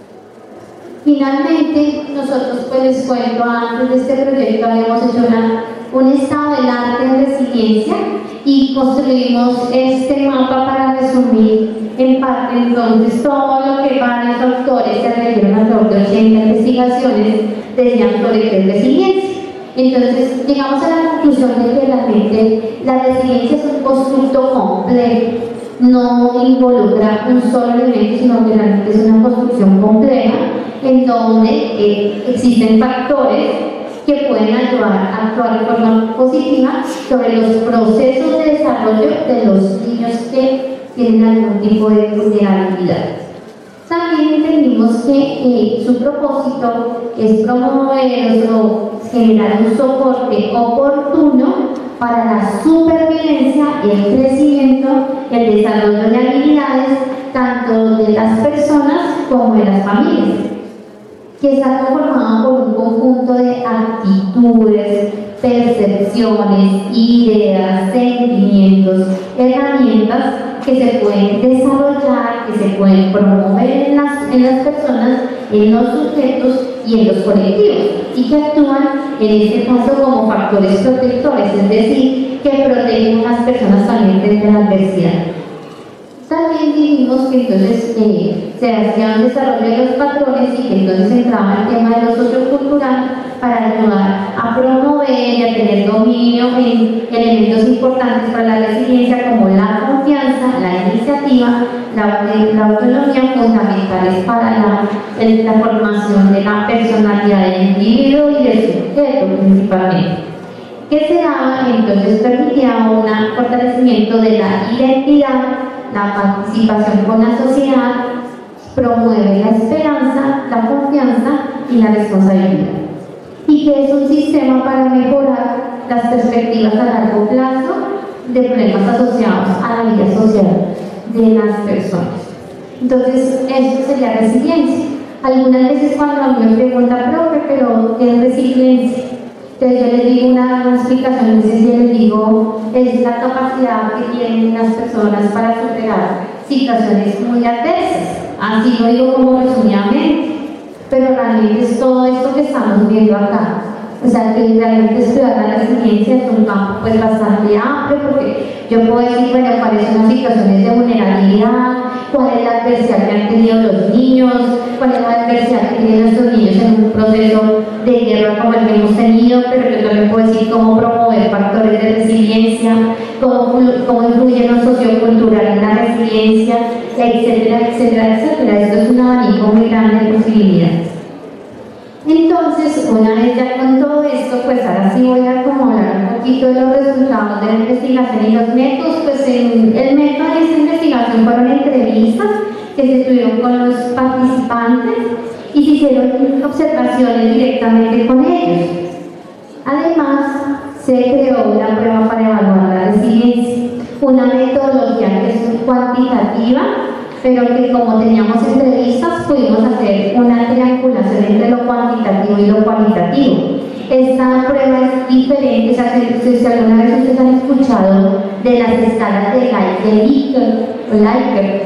Finalmente, nosotros pues les cuento, antes de este proyecto habíamos hecho un estado del arte en resiliencia y construimos este mapa para resumir en parte entonces todo lo que varios autores se refieren alrededor de 80 investigaciones decían sobre qué es resiliencia. Entonces llegamos a la conclusión de que realmente la resiliencia es un constructo complejo, no involucra un solo elemento, sino que realmente es una construcción compleja en donde existen factores que pueden ayudar a actuar de forma positiva sobre los procesos de desarrollo de los niños que tienen algún tipo de vulnerabilidad. También entendimos que su propósito es promover o generar un soporte oportuno para la supervivencia, el crecimiento, el desarrollo de habilidades tanto de las personas como de las familias, que está conformado por un conjunto de actitudes, percepciones, ideas, sentimientos, herramientas que se pueden desarrollar, que se pueden promover en las personas, en los sujetos y en los colectivos, y que actúan en este caso como factores protectores, es decir, que protegen a las personas también frente a la adversidad. También dijimos que entonces se hacía un desarrollo de los patrones y que entonces entraba el tema de lo sociocultural para ayudar a promover y a tener dominio en elementos importantes para la resiliencia como la confianza, la iniciativa, la autonomía, fundamentales para la formación de la personalidad del individuo y del sujeto principalmente, que se daba entonces permitía un fortalecimiento de la identidad, la participación con la sociedad, promueve la esperanza, la confianza y la responsabilidad, y que es un sistema para mejorar las perspectivas a largo plazo de problemas asociados a la vida social de las personas. Entonces, eso sería resiliencia. Algunas veces cuando a mí me preguntan, profe, pero ¿qué es resiliencia? Entonces yo les digo una explicación, les digo, es la capacidad que tienen las personas para superar situaciones muy adversas. Así lo digo como resumidamente, pero realmente es todo esto que estamos viendo acá. O sea, que realmente estudiar la resiliencia es un campo pues bastante amplio, porque yo puedo decir, bueno, cuáles son las situaciones de vulnerabilidad, cuál es la adversidad que han tenido los niños, cuál es la adversidad que tienen nuestros niños en un proceso de guerra como el que hemos tenido, pero yo también puedo decir cómo promover factores de resiliencia, cómo influye lo sociocultural en la resiliencia, etcétera, etcétera, etcétera. Esto es un abanico muy grande de posibilidades. Entonces, una vez ya con todo esto, pues ahora sí voy a como hablar un poquito de los resultados de la investigación y los métodos. Pues el método de esta investigación fueron entrevistas que se tuvieron con los participantes y se hicieron observaciones directamente con ellos. Además, se creó una prueba para evaluar la resiliencia, una metodología que es cuantitativa, pero que como teníamos entrevistas pudimos hacer una triangulación entre lo cuantitativo y lo cualitativo. Esta prueba es diferente, o sea, si alguna vez ustedes han escuchado de las escalas de Likert,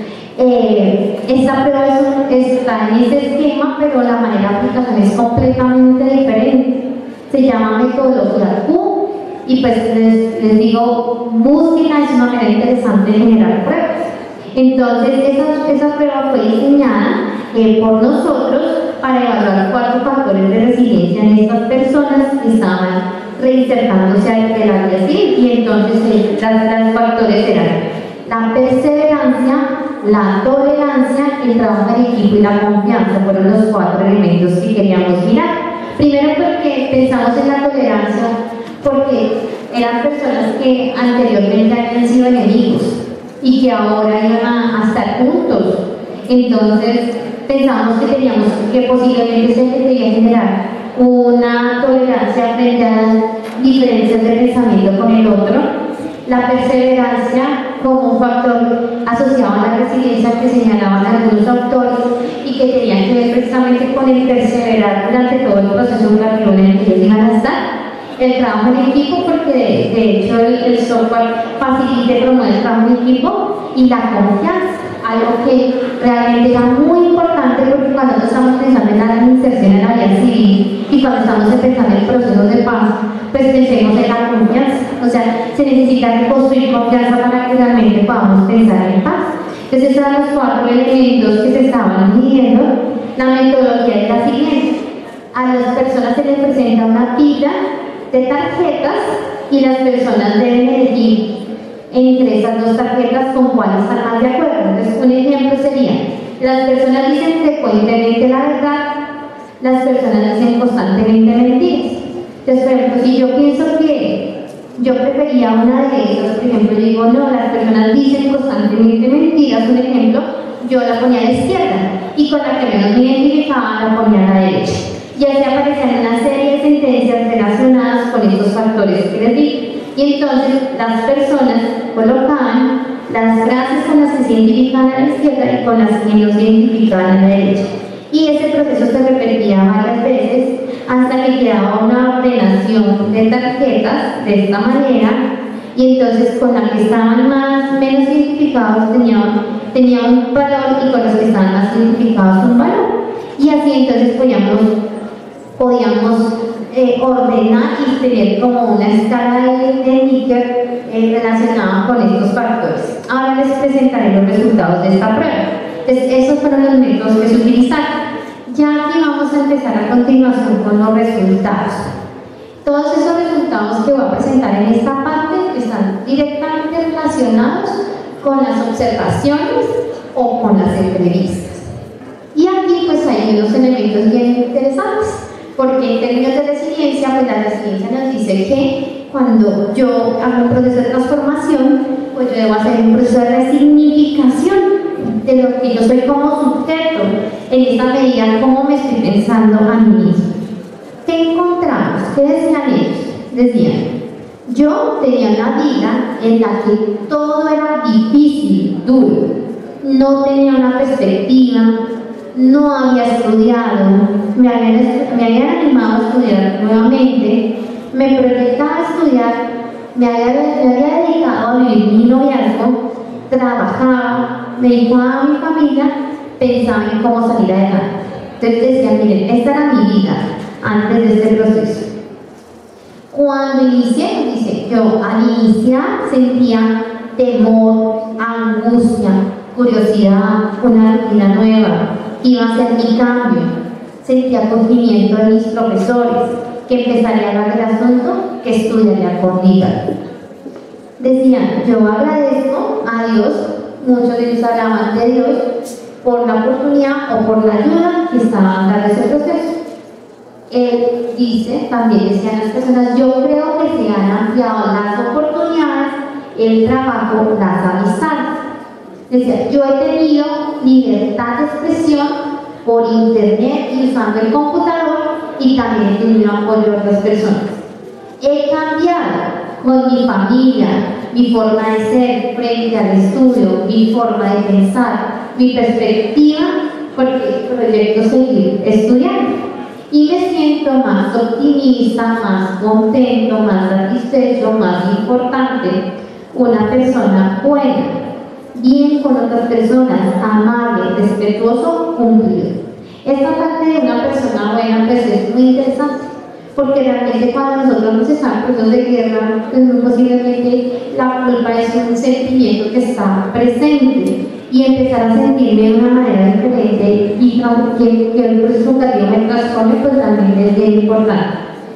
esta prueba está en ese esquema, pero la manera de aplicación es completamente diferente. Se llama metodología Q, y pues les digo, búsquenla, es una manera interesante de generar pruebas. Entonces, esa prueba fue diseñada por nosotros para evaluar 4 factores de resiliencia en estas personas que estaban reinsertándose al vida civil. Y entonces, los factores eran la perseverancia, la tolerancia, el trabajo en equipo y la confianza. Fueron los 4 elementos que queríamos mirar. Primero, porque pensamos en la tolerancia, porque eran personas que anteriormente habían sido enemigos y que ahora iban a estar juntos. Entonces pensamos que posiblemente se debería generar una tolerancia frente a diferencias de pensamiento con el otro. La perseverancia como un factor asociado a la resiliencia que señalaban algunos autores y que tenían que ver precisamente con el perseverar durante todo el proceso educativo en el que ellos iban a estar. El trabajo en equipo, porque de hecho el software facilita y promueve el trabajo en equipo, y la confianza, algo que realmente era muy importante, porque cuando estamos pensando en la inserción en la vida civil y cuando estamos empezando el proceso de paz, pues pensemos en la confianza. O sea, se necesita construir confianza para que realmente podamos pensar en paz. Entonces, esos eran los 4 elementos que se estaban midiendo. La metodología es la siguiente: a las personas se les presenta una pila de tarjetas y las personas deben elegir entre esas 2 tarjetas con cuál están más de acuerdo. Entonces, un ejemplo sería: las personas dicen frecuentemente la verdad, las personas dicen constantemente mentiras. Entonces, por ejemplo, si yo pienso que yo prefería una de esas, por ejemplo, yo digo, no, las personas dicen constantemente mentiras, un ejemplo, yo la ponía a la izquierda, y con la que menos me identificaba la ponía a la derecha. Y así aparecían una serie de sentencias relacionadas con estos factores que les di. Y entonces las personas colocaban las frases con las que se identificaban a la izquierda y con las que no se identificaban a la derecha. Y ese proceso se repetía varias veces hasta que quedaba una ordenación de tarjetas de esta manera, y entonces con la que estaban menos identificados tenía un valor, y con los que estaban más identificados un valor. Y así entonces podíamos ordenar y tener como una escala de Likert relacionada con estos factores. Ahora les presentaré los resultados de esta prueba. Entonces, esos fueron los métodos que se utilizaron. Ya aquí vamos a empezar a continuación con los resultados. Todos esos resultados que voy a presentar en esta parte están directamente relacionados con las observaciones o con las entrevistas. Y aquí pues hay unos elementos bien interesantes, porque en términos de resiliencia, pues la resiliencia nos dice que cuando yo hago un proceso de transformación, pues yo debo hacer un proceso de resignificación de lo que yo soy como sujeto, en esta medida, cómo me estoy pensando a mí mismo. ¿Qué encontramos? ¿Qué decían ellos? Decían, yo tenía una vida en la que todo era difícil, duro, no tenía una perspectiva, no había estudiado, me habían animado a estudiar nuevamente, me proyectaba a estudiar, me había dedicado a vivir mi noviazgo, trabajaba, me dedicaba a mi familia, pensaba en cómo salir adelante. Entonces decía, miren, esta era mi vida antes de este proceso. Cuando inicié, dice, yo al iniciar sentía temor, angustia, curiosidad, una rutina nueva, iba a ser mi cambio, sentía acogimiento de mis profesores, que empezaría a hablar del asunto, que estudiaría conmigo. Decían, yo agradezco a Dios, muchos de ellos hablaban de Dios, por la oportunidad o por la ayuda que estaban dando ese proceso. Él dice, también decían las personas, yo creo que se han ampliado las oportunidades, el trabajo, las amistades. Decía, yo he tenido libertad de expresión por internet y usando el computador y también he tenido apoyo de otras personas. He cambiado con mi familia, mi forma de ser frente al estudio, mi forma de pensar, mi perspectiva, porque proyecto seguir estudiando. Y me siento más optimista, más contento, más satisfecho, más importante, una persona buena, bien con otras personas, amable, respetuoso, cumplido. Esta parte de una persona buena pues es muy interesante, porque realmente cuando nosotros nos estamos en procesos de guerra, pues muy posiblemente la culpa es un sentimiento que está presente, y empezar a sentirme de una manera diferente y que el proceso educativo me transforme, pues también es bien importante.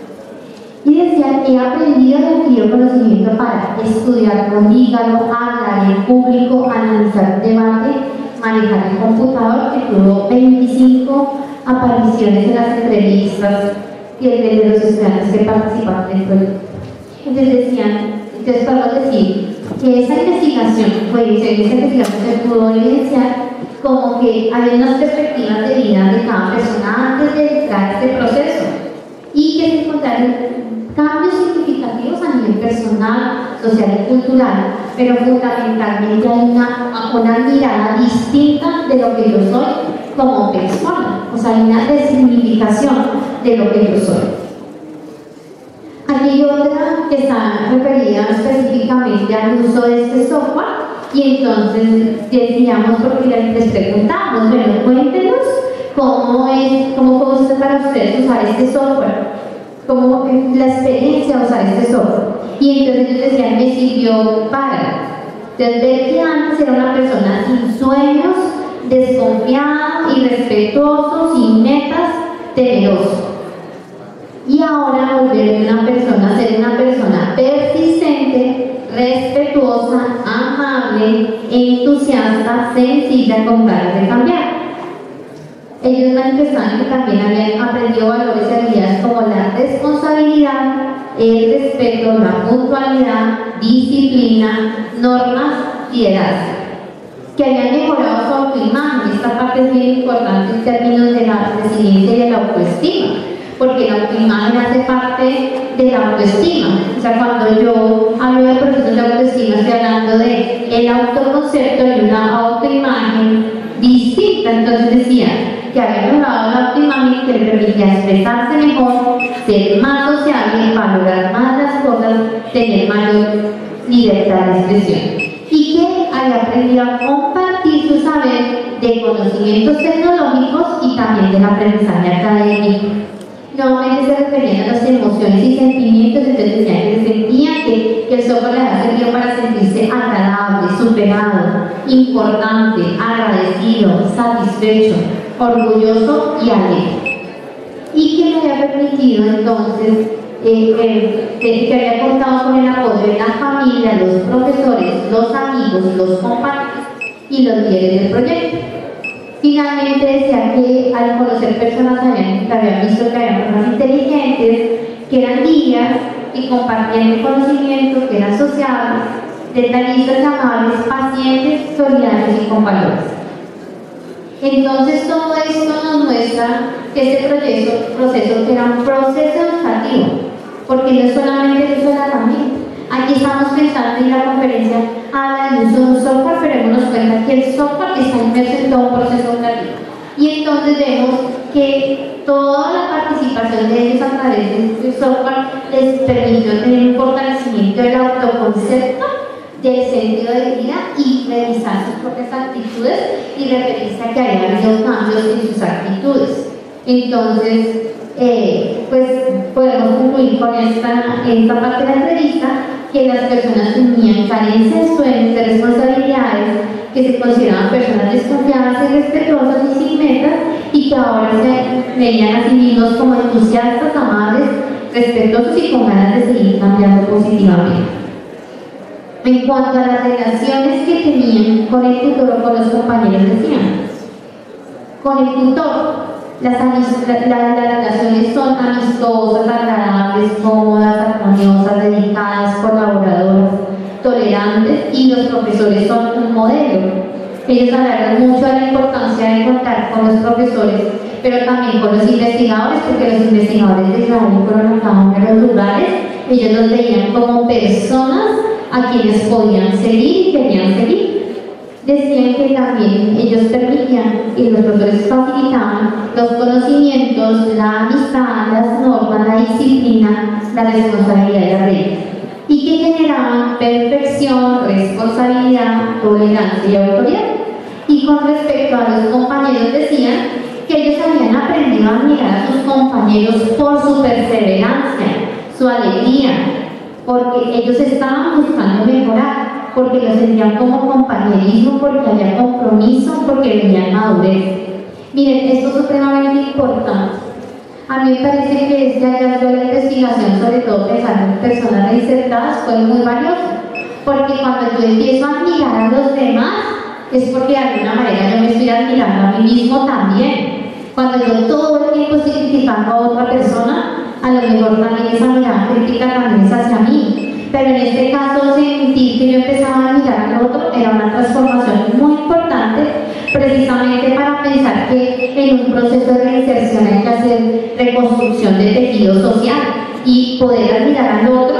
Y decía, he aprendido y adquirido conocimiento para estudiar con hígado, hablar en público, analizar un debate, manejar el computador, que tuvo 25 apariciones en las entrevistas de los estudiantes que participaron en el proyecto. Entonces decían, entonces podemos decir que esa investigación se pudo evidenciar como que había unas perspectivas de vida de cada persona antes de entrar a este proceso y que se encontraron cambios significativos a nivel personal, social y cultural, pero fundamentalmente hay una mirada distinta de lo que yo soy como persona, o sea, hay una resignificación de lo que yo soy. Aquí hay otra que está referida específicamente al uso de este software y entonces decíamos, porque les preguntamos, bueno, cuéntenos cómo fue usted para ustedes usar este software, cómo la experiencia de usar este software. Y entonces ellos decían, me sirvió para ver que antes era una persona sin sueños, desconfiada, irrespetuoso, sin metas, temeroso. Y ahora volver una persona a ser una persona persistente, respetuosa, amable, entusiasta, sencilla, con ganas de cambiar. Ellos manifestaban que también habían aprendido valores y habilidades como la responsabilidad, el respeto, la puntualidad, disciplina, normas y edad. Que habían mejorado su autoimagen. Esta parte es bien importante en términos de la resiliencia y de la autoestima, porque la autoimagen hace parte de la autoestima. O sea, cuando yo hablo de procesos de autoestima, estoy hablando de el autoconcepto y una autoimagen distinta. Entonces decía que había mejorado la autoimagen que le permitía expresarse mejor, ser más sociable, valorar más las cosas, tener mayor libertad de expresión. Y que había aprendido a compartir su saber de conocimientos tecnológicos y también del aprendizaje académico. Nuevamente se referían a las emociones y sentimientos, entonces decían que sentían que el software les ha servido para sentirse agradable, superado, importante, agradecido, satisfecho, orgulloso y alegre. Y que le había permitido entonces, que había contado con el apoyo de la familia, los profesores, los amigos, los compañeros y los líderes del proyecto. Finalmente decía que al conocer personas que habían visto que eran personas inteligentes, que eran guías, que compartían el conocimiento, que eran sociables, detallistas, amables, pacientes, solidarios y con valores. Entonces todo esto nos muestra que este proceso era un proceso educativo, porque no es solamente el uso de la herramienta. Aquí estamos pensando en la conferencia, habla del uso de un software, pero démonos cuenta que el software está inmerso en todo un proceso educativo. Y entonces vemos que toda la participación de ellos a través de este software les permitió tener un fortalecimiento del autoconcepto, del sentido de vida y revisar sus propias actitudes y referirse a que había habido cambios en sus actitudes. Entonces, pues podemos concluir con esta parte de la entrevista que las personas tenían carencias de responsabilidades, que se consideraban personas desconfiadas y respetuosas y sin metas, y que ahora se veían a sí mismos como entusiastas, amables, respetuosos y con ganas de seguir cambiando positivamente. En cuanto a las relaciones que tenían con el tutor o con los compañeros, decían, con el tutor, las relaciones son amistosas, agradables, cómodas, armoniosas, dedicadas, colaboradoras, tolerantes, y los profesores son un modelo. Ellos hablaron mucho de la importancia de contar con los profesores, pero también con los investigadores, porque los investigadores de Israel fueron a cada uno de los lugares, ellos los veían como personas a quienes podían seguir y querían seguir. Decían que también ellos permitían y los profesores facilitaban los conocimientos, la amistad, las normas, la disciplina, la responsabilidad y la regla, y que generaban perfección, responsabilidad, tolerancia y autoridad. Y con respecto a los compañeros, decían que ellos habían aprendido a admirar a sus compañeros por su perseverancia, su alegría, porque ellos estaban buscando mejorar, porque lo sentían como compañerismo, porque había compromiso, porque venían madurez. Miren, esto es supremamente importante. A mí me parece que este hallazgo de la investigación, sobre todo pensando en personas reinsertadas, fue muy valioso, porque cuando yo empiezo a admirar a los demás, es porque de alguna manera yo me estoy admirando a mí mismo también. Cuando yo todo el tiempo estoy criticando a otra persona, a lo mejor también esa mirada crítica también es hacia mí. Pero en este caso sentir que yo empezaba a mirar al otro era una transformación muy importante, precisamente para pensar que en un proceso de reinserción hay que hacer reconstrucción del tejido social, y poder admirar al otro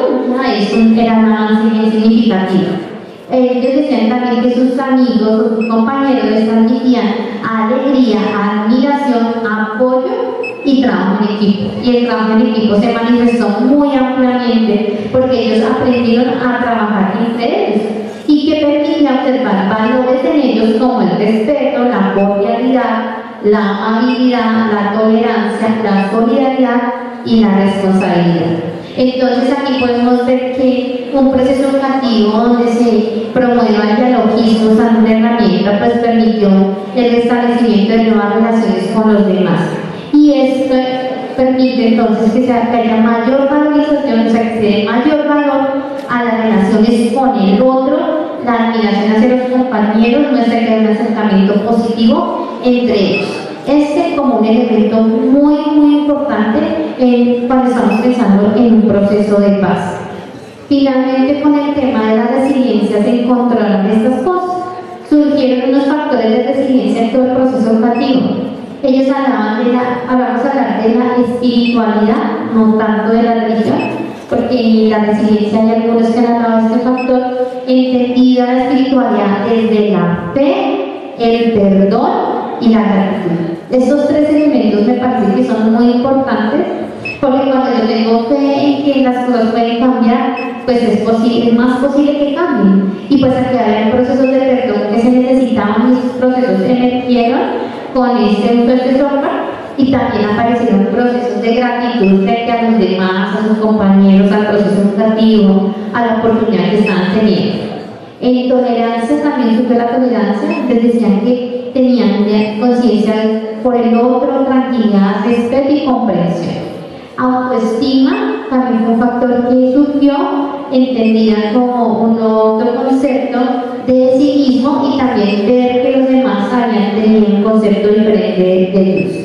era un avance bien significativo. Ellos decían también que sus amigos o sus compañeros les transmitían alegría, admiración, apoyo y trabajo en equipo. Y el trabajo en equipo se manifestó muy ampliamente porque ellos aprendieron a trabajar entre ellos, y que permitía observar valores en ellos como el respeto, la cordialidad, la amabilidad, la tolerancia, la solidaridad y la responsabilidad. Entonces aquí podemos ver que un proceso educativo donde se promueva el dialogismo usando una herramienta, pues permitió el establecimiento de nuevas relaciones con los demás. Y esto permite entonces que haya mayor valorización, o sea, que se dé mayor valor a las relaciones con el otro, la admiración hacia los compañeros, muestra que hay un acercamiento positivo entre ellos. Este como un elemento muy importante cuando estamos pensando en un proceso de paz. Finalmente, con el tema de la resiliencia se controlan estas cosas. Surgieron unos factores de resiliencia en todo el proceso educativo. Ellos hablamos de la espiritualidad, no tanto de la religión, porque en la resiliencia hay algunos que han hablado de este factor, entendida la espiritualidad desde la fe, el perdón y la gratitud. Estos tres elementos me parece que son muy importantes, porque cuando yo tengo fe en que las cosas pueden cambiar, pues es más posible que cambien. Y pues aquí había procesos de perdón que se necesitaban, y esos procesos emergieron con este uso de este software, y también aparecieron procesos de gratitud frente a los demás, a sus compañeros, al proceso educativo, a la oportunidad que estaban teniendo. En tolerancia también surgió la tolerancia. Les decían que tenían conciencia por el otro, tranquilidad, respeto y comprensión. Autoestima también fue un factor que surgió, entendida como un otro concepto de sí mismo, y también ver que los demás habían tenido un concepto diferente de ellos.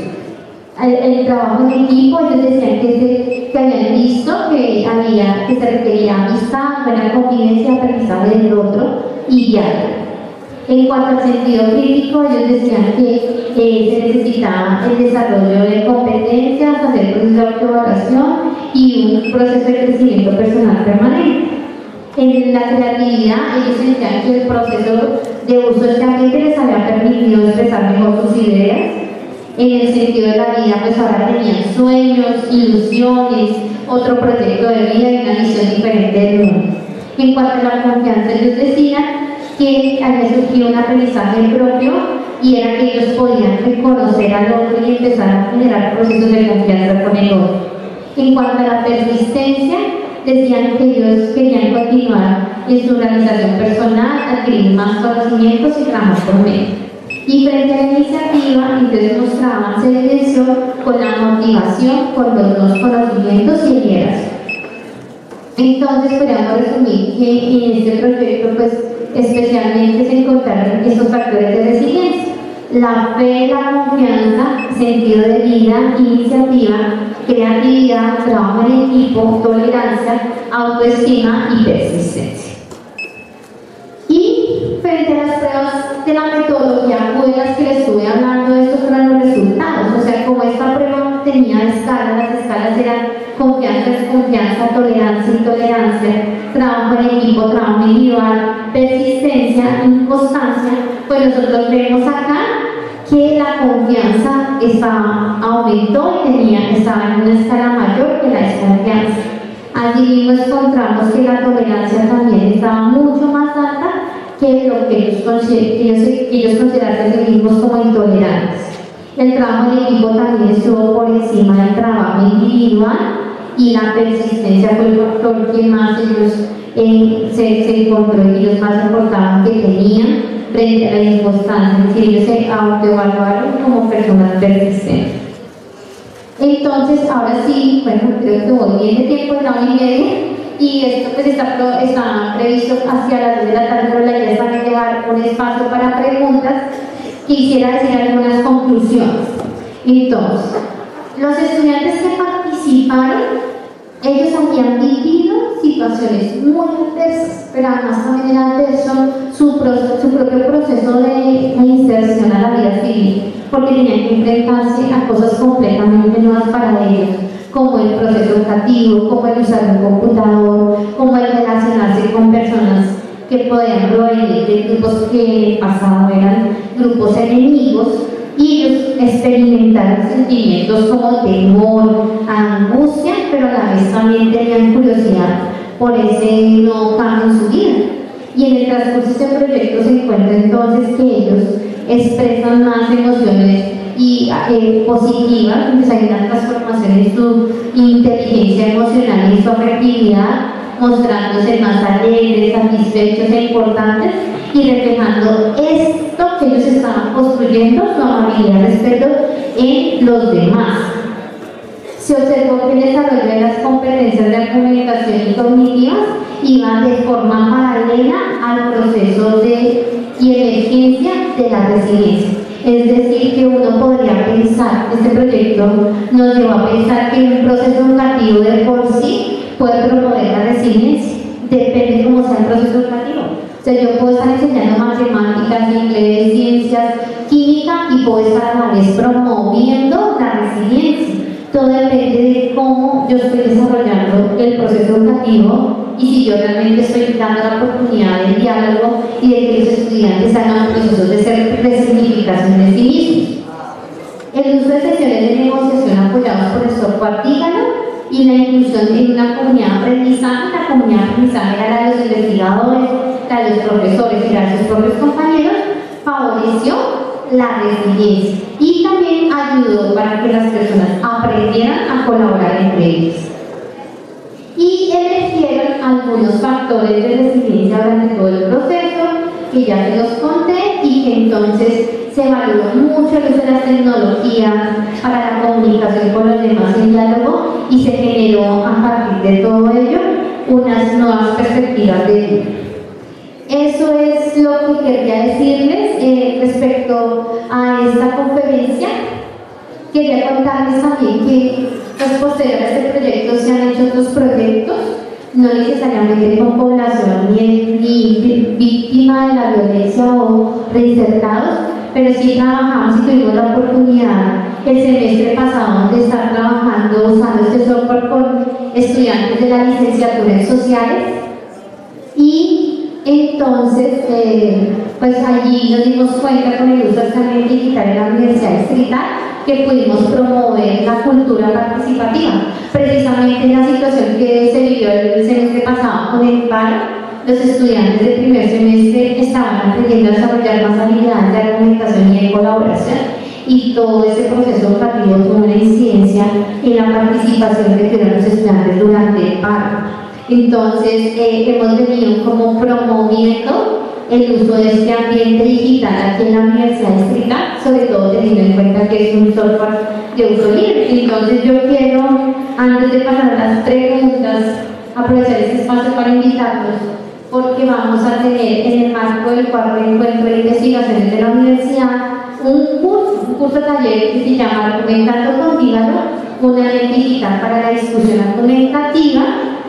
El trabajo en equipo, ellos decían que habían visto que se requería amistad, buena convivencia, aprendizaje del otro y guiar. En cuanto al sentido crítico, ellos decían que se necesitaba el desarrollo de competencias, hacer procesos de autoevaluación y un proceso de crecimiento personal permanente. En la creatividad, ellos sentían que el proceso de uso de esta mente les había permitido expresar mejor sus ideas. En el sentido de la vida, pues ahora tenían sueños, ilusiones, otro proyecto de vida y una visión diferente del mundo. En cuanto a la confianza, ellos decían que había surgido un aprendizaje propio y era que ellos podían reconocer al otro y empezar a generar procesos de confianza con el otro. En cuanto a la persistencia, decían que ellos querían continuar en su realización personal, adquirir más conocimientos y trabajar por medio. Y frente a la iniciativa, entonces mostraban ser intención con la motivación, con los nuevos conocimientos y el liderazgo. Entonces podríamos resumir que en este proyecto pues especialmente se encontraron estos factores de resiliencia: la fe, la confianza, sentido de vida, iniciativa, creatividad, trabajo en equipo, tolerancia, autoestima y persistencia. Y frente a las pruebas de la metodología de las que les estuve hablando, estos fueron los resultados. O sea, como esta prueba tenía escalas, las escalas eran confianza, desconfianza, tolerancia, intolerancia, trabajo en equipo, trabajo individual, persistencia, inconstancia, pues nosotros vemos acá que la confianza aumentó y estaba en una escala mayor que la desconfianza. Allí mismo encontramos que la tolerancia también estaba mucho más alta que lo que ellos consideraban a sí mismos como intolerantes. El trabajo en equipo también estuvo por encima del trabajo individual y la persistencia fue el factor que más ellos se encontró y ellos más importantes que tenían frente a la inconstancia, es decir, ellos se autoevaluaron como personas persistentes. Entonces, ahora sí, bueno, creo que voy bien de tiempo, ya 1:30, y esto pues está previsto hacia las 2 de la tarde, pero la idea es también llevar un espacio para preguntas. Quisiera decir algunas conclusiones. Entonces, los estudiantes que participaron, ellos habían vivido situaciones muy adversas, pero además también era adverso su propio proceso de inserción a la vida civil, porque tenían que enfrentarse a cosas completamente nuevas para ellos, como el proceso educativo, como el usar un computador, como el relacionarse con personas que podían provenir de grupos que en el pasado eran grupos enemigos, y ellos experimentaron sentimientos como temor, angustia, pero a la vez también tenían curiosidad por ese nuevo cambio en su vida. Y en el transcurso de este proyecto se encuentra entonces que ellos expresan más emociones positivas, entonces hay una transformación en su inteligencia emocional y su afectividad, mostrándose más alegres, satisfechos e importantes y reflejando esto que ellos estaban construyendo, su amabilidad y respeto en los demás. Se observó que el desarrollo de las competencias de comunicación y cognitivas iban de forma paralela al proceso y emergencia de la resiliencia. Es decir, que uno podría pensar, este proyecto nos llevó a pensar que un proceso educativo de por sí puede promover la resiliencia, depende de cómo sea el proceso educativo. O sea, yo puedo estar enseñando matemáticas, inglés, ciencias, química y puedo estar a la vez promoviendo la resiliencia. Todo depende de cómo yo estoy desarrollando el proceso educativo y si yo realmente estoy dando la oportunidad del diálogo y de que los estudiantes hagan procesos de resignificación de sí mismos. El uso de sesiones de negociación apoyados por el software Dígalo y la inclusión en una comunidad de aprendizaje. La comunidad de aprendizaje era la de los investigadores, la de los profesores y la de sus propios compañeros, favoreció la resiliencia y también ayudó para que las personas aprendieran a colaborar entre ellas. Y emergieron algunos factores de resiliencia durante todo el proceso, que ya se los conté, y que entonces se valoró mucho el uso de las tecnologías para la comunicación con los demás en diálogo y se generó a partir de todo ello unas nuevas perspectivas de vida. Eso es lo que quería decirles respecto a esta conferencia. Quería contarles también que posterior a este proyecto se han hecho otros proyectos. no necesariamente con población ni víctima de la violencia o reinsertados, pero sí trabajamos y tuvimos la oportunidad el semestre pasado de estar trabajando usando este software con estudiantes de la licenciatura en sociales. Y entonces, pues allí nos dimos cuenta con el uso del examen digital en la Universidad Distrital que pudimos promover la cultura participativa. Precisamente en la situación que se vivió el semestre pasado con el paro, los estudiantes del primer semestre estaban aprendiendo a desarrollar más habilidades de argumentación y de colaboración, y todo ese proceso educativo tuvo una incidencia en la participación que tuvieron los estudiantes durante el paro. Entonces, hemos venido como promoviendo el uso de este ambiente digital aquí en la Universidad Distrital, sobre todo teniendo en cuenta que es un software de uso libre. Entonces, yo quiero, antes de pasar a las preguntas, aprovechar este espacio para invitarlos, porque vamos a tener en el marco del cuarto encuentro de investigaciones de la universidad un curso taller que se llama Argumentando con Fígaro, una red digital para la discusión argumentativa.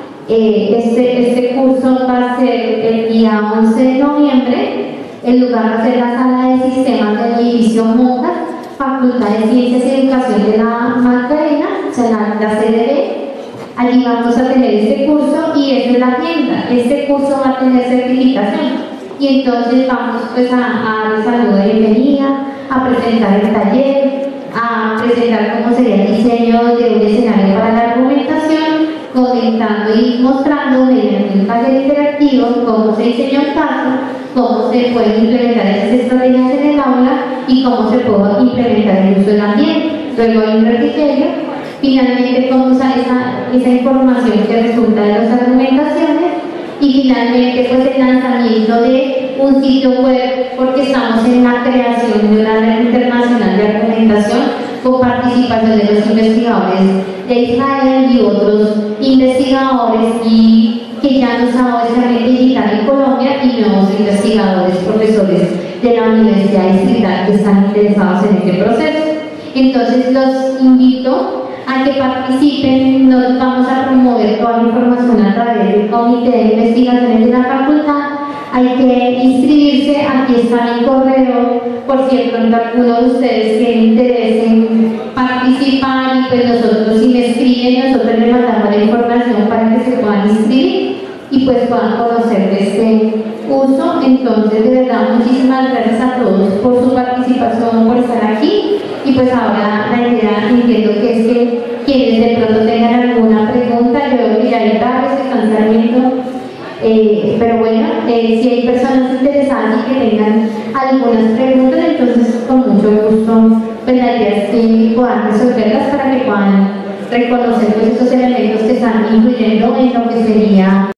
Este curso va a ser el día 11 de noviembre. El lugar va a ser la sala de sistemas del edificio Monjas, Facultad de Ciencias y Educación de la Magdalena, o sea, la CDB. Allí vamos a tener este curso y esa es la agenda. Este curso va a tener certificación. Y entonces vamos pues a dar saludo de bienvenida, a presentar el taller, a presentar cómo sería el diseño de un escenario para la argumentación, comentando y mostrando mediante un taller interactivo cómo se diseña un caso, cómo se pueden implementar esas estrategias en el aula y cómo se puede implementar el uso del ambiente. Luego hay un refrigerio, finalmente cómo usar esa información que resulta de las argumentaciones, y finalmente pues el lanzamiento de un sitio web, porque estamos en la creación de una red internacional de argumentación con participación de los investigadores de Israel y otros investigadores y que ya han usado esta red digital en Colombia, y nuevos investigadores, profesores de la Universidad Distrital que están interesados en este proceso. Entonces los invito a que participen. Nos vamos a promover toda la información a través del Comité de Investigaciones de la Facultad. Hay que inscribirse, aquí está mi correo, por cierto, alguno de ustedes tiene interés en participar, y pues nosotros, si me escriben, nosotros les mandamos la información para que se puedan inscribir y pues puedan conocer de este uso. Entonces, de verdad, muchísimas gracias a todos por su participación, por estar aquí. Y pues ahora la idea, entiendo que es que quienes de pronto tengan alguna pregunta, yo veo que ya hay varios que están saliendo, pero bueno, si hay personas interesadas y que tengan algunas preguntas, entonces con mucho gusto, pues la idea es que puedan resolverlas para que puedan reconocer pues esos elementos que están incluyendo en lo que sería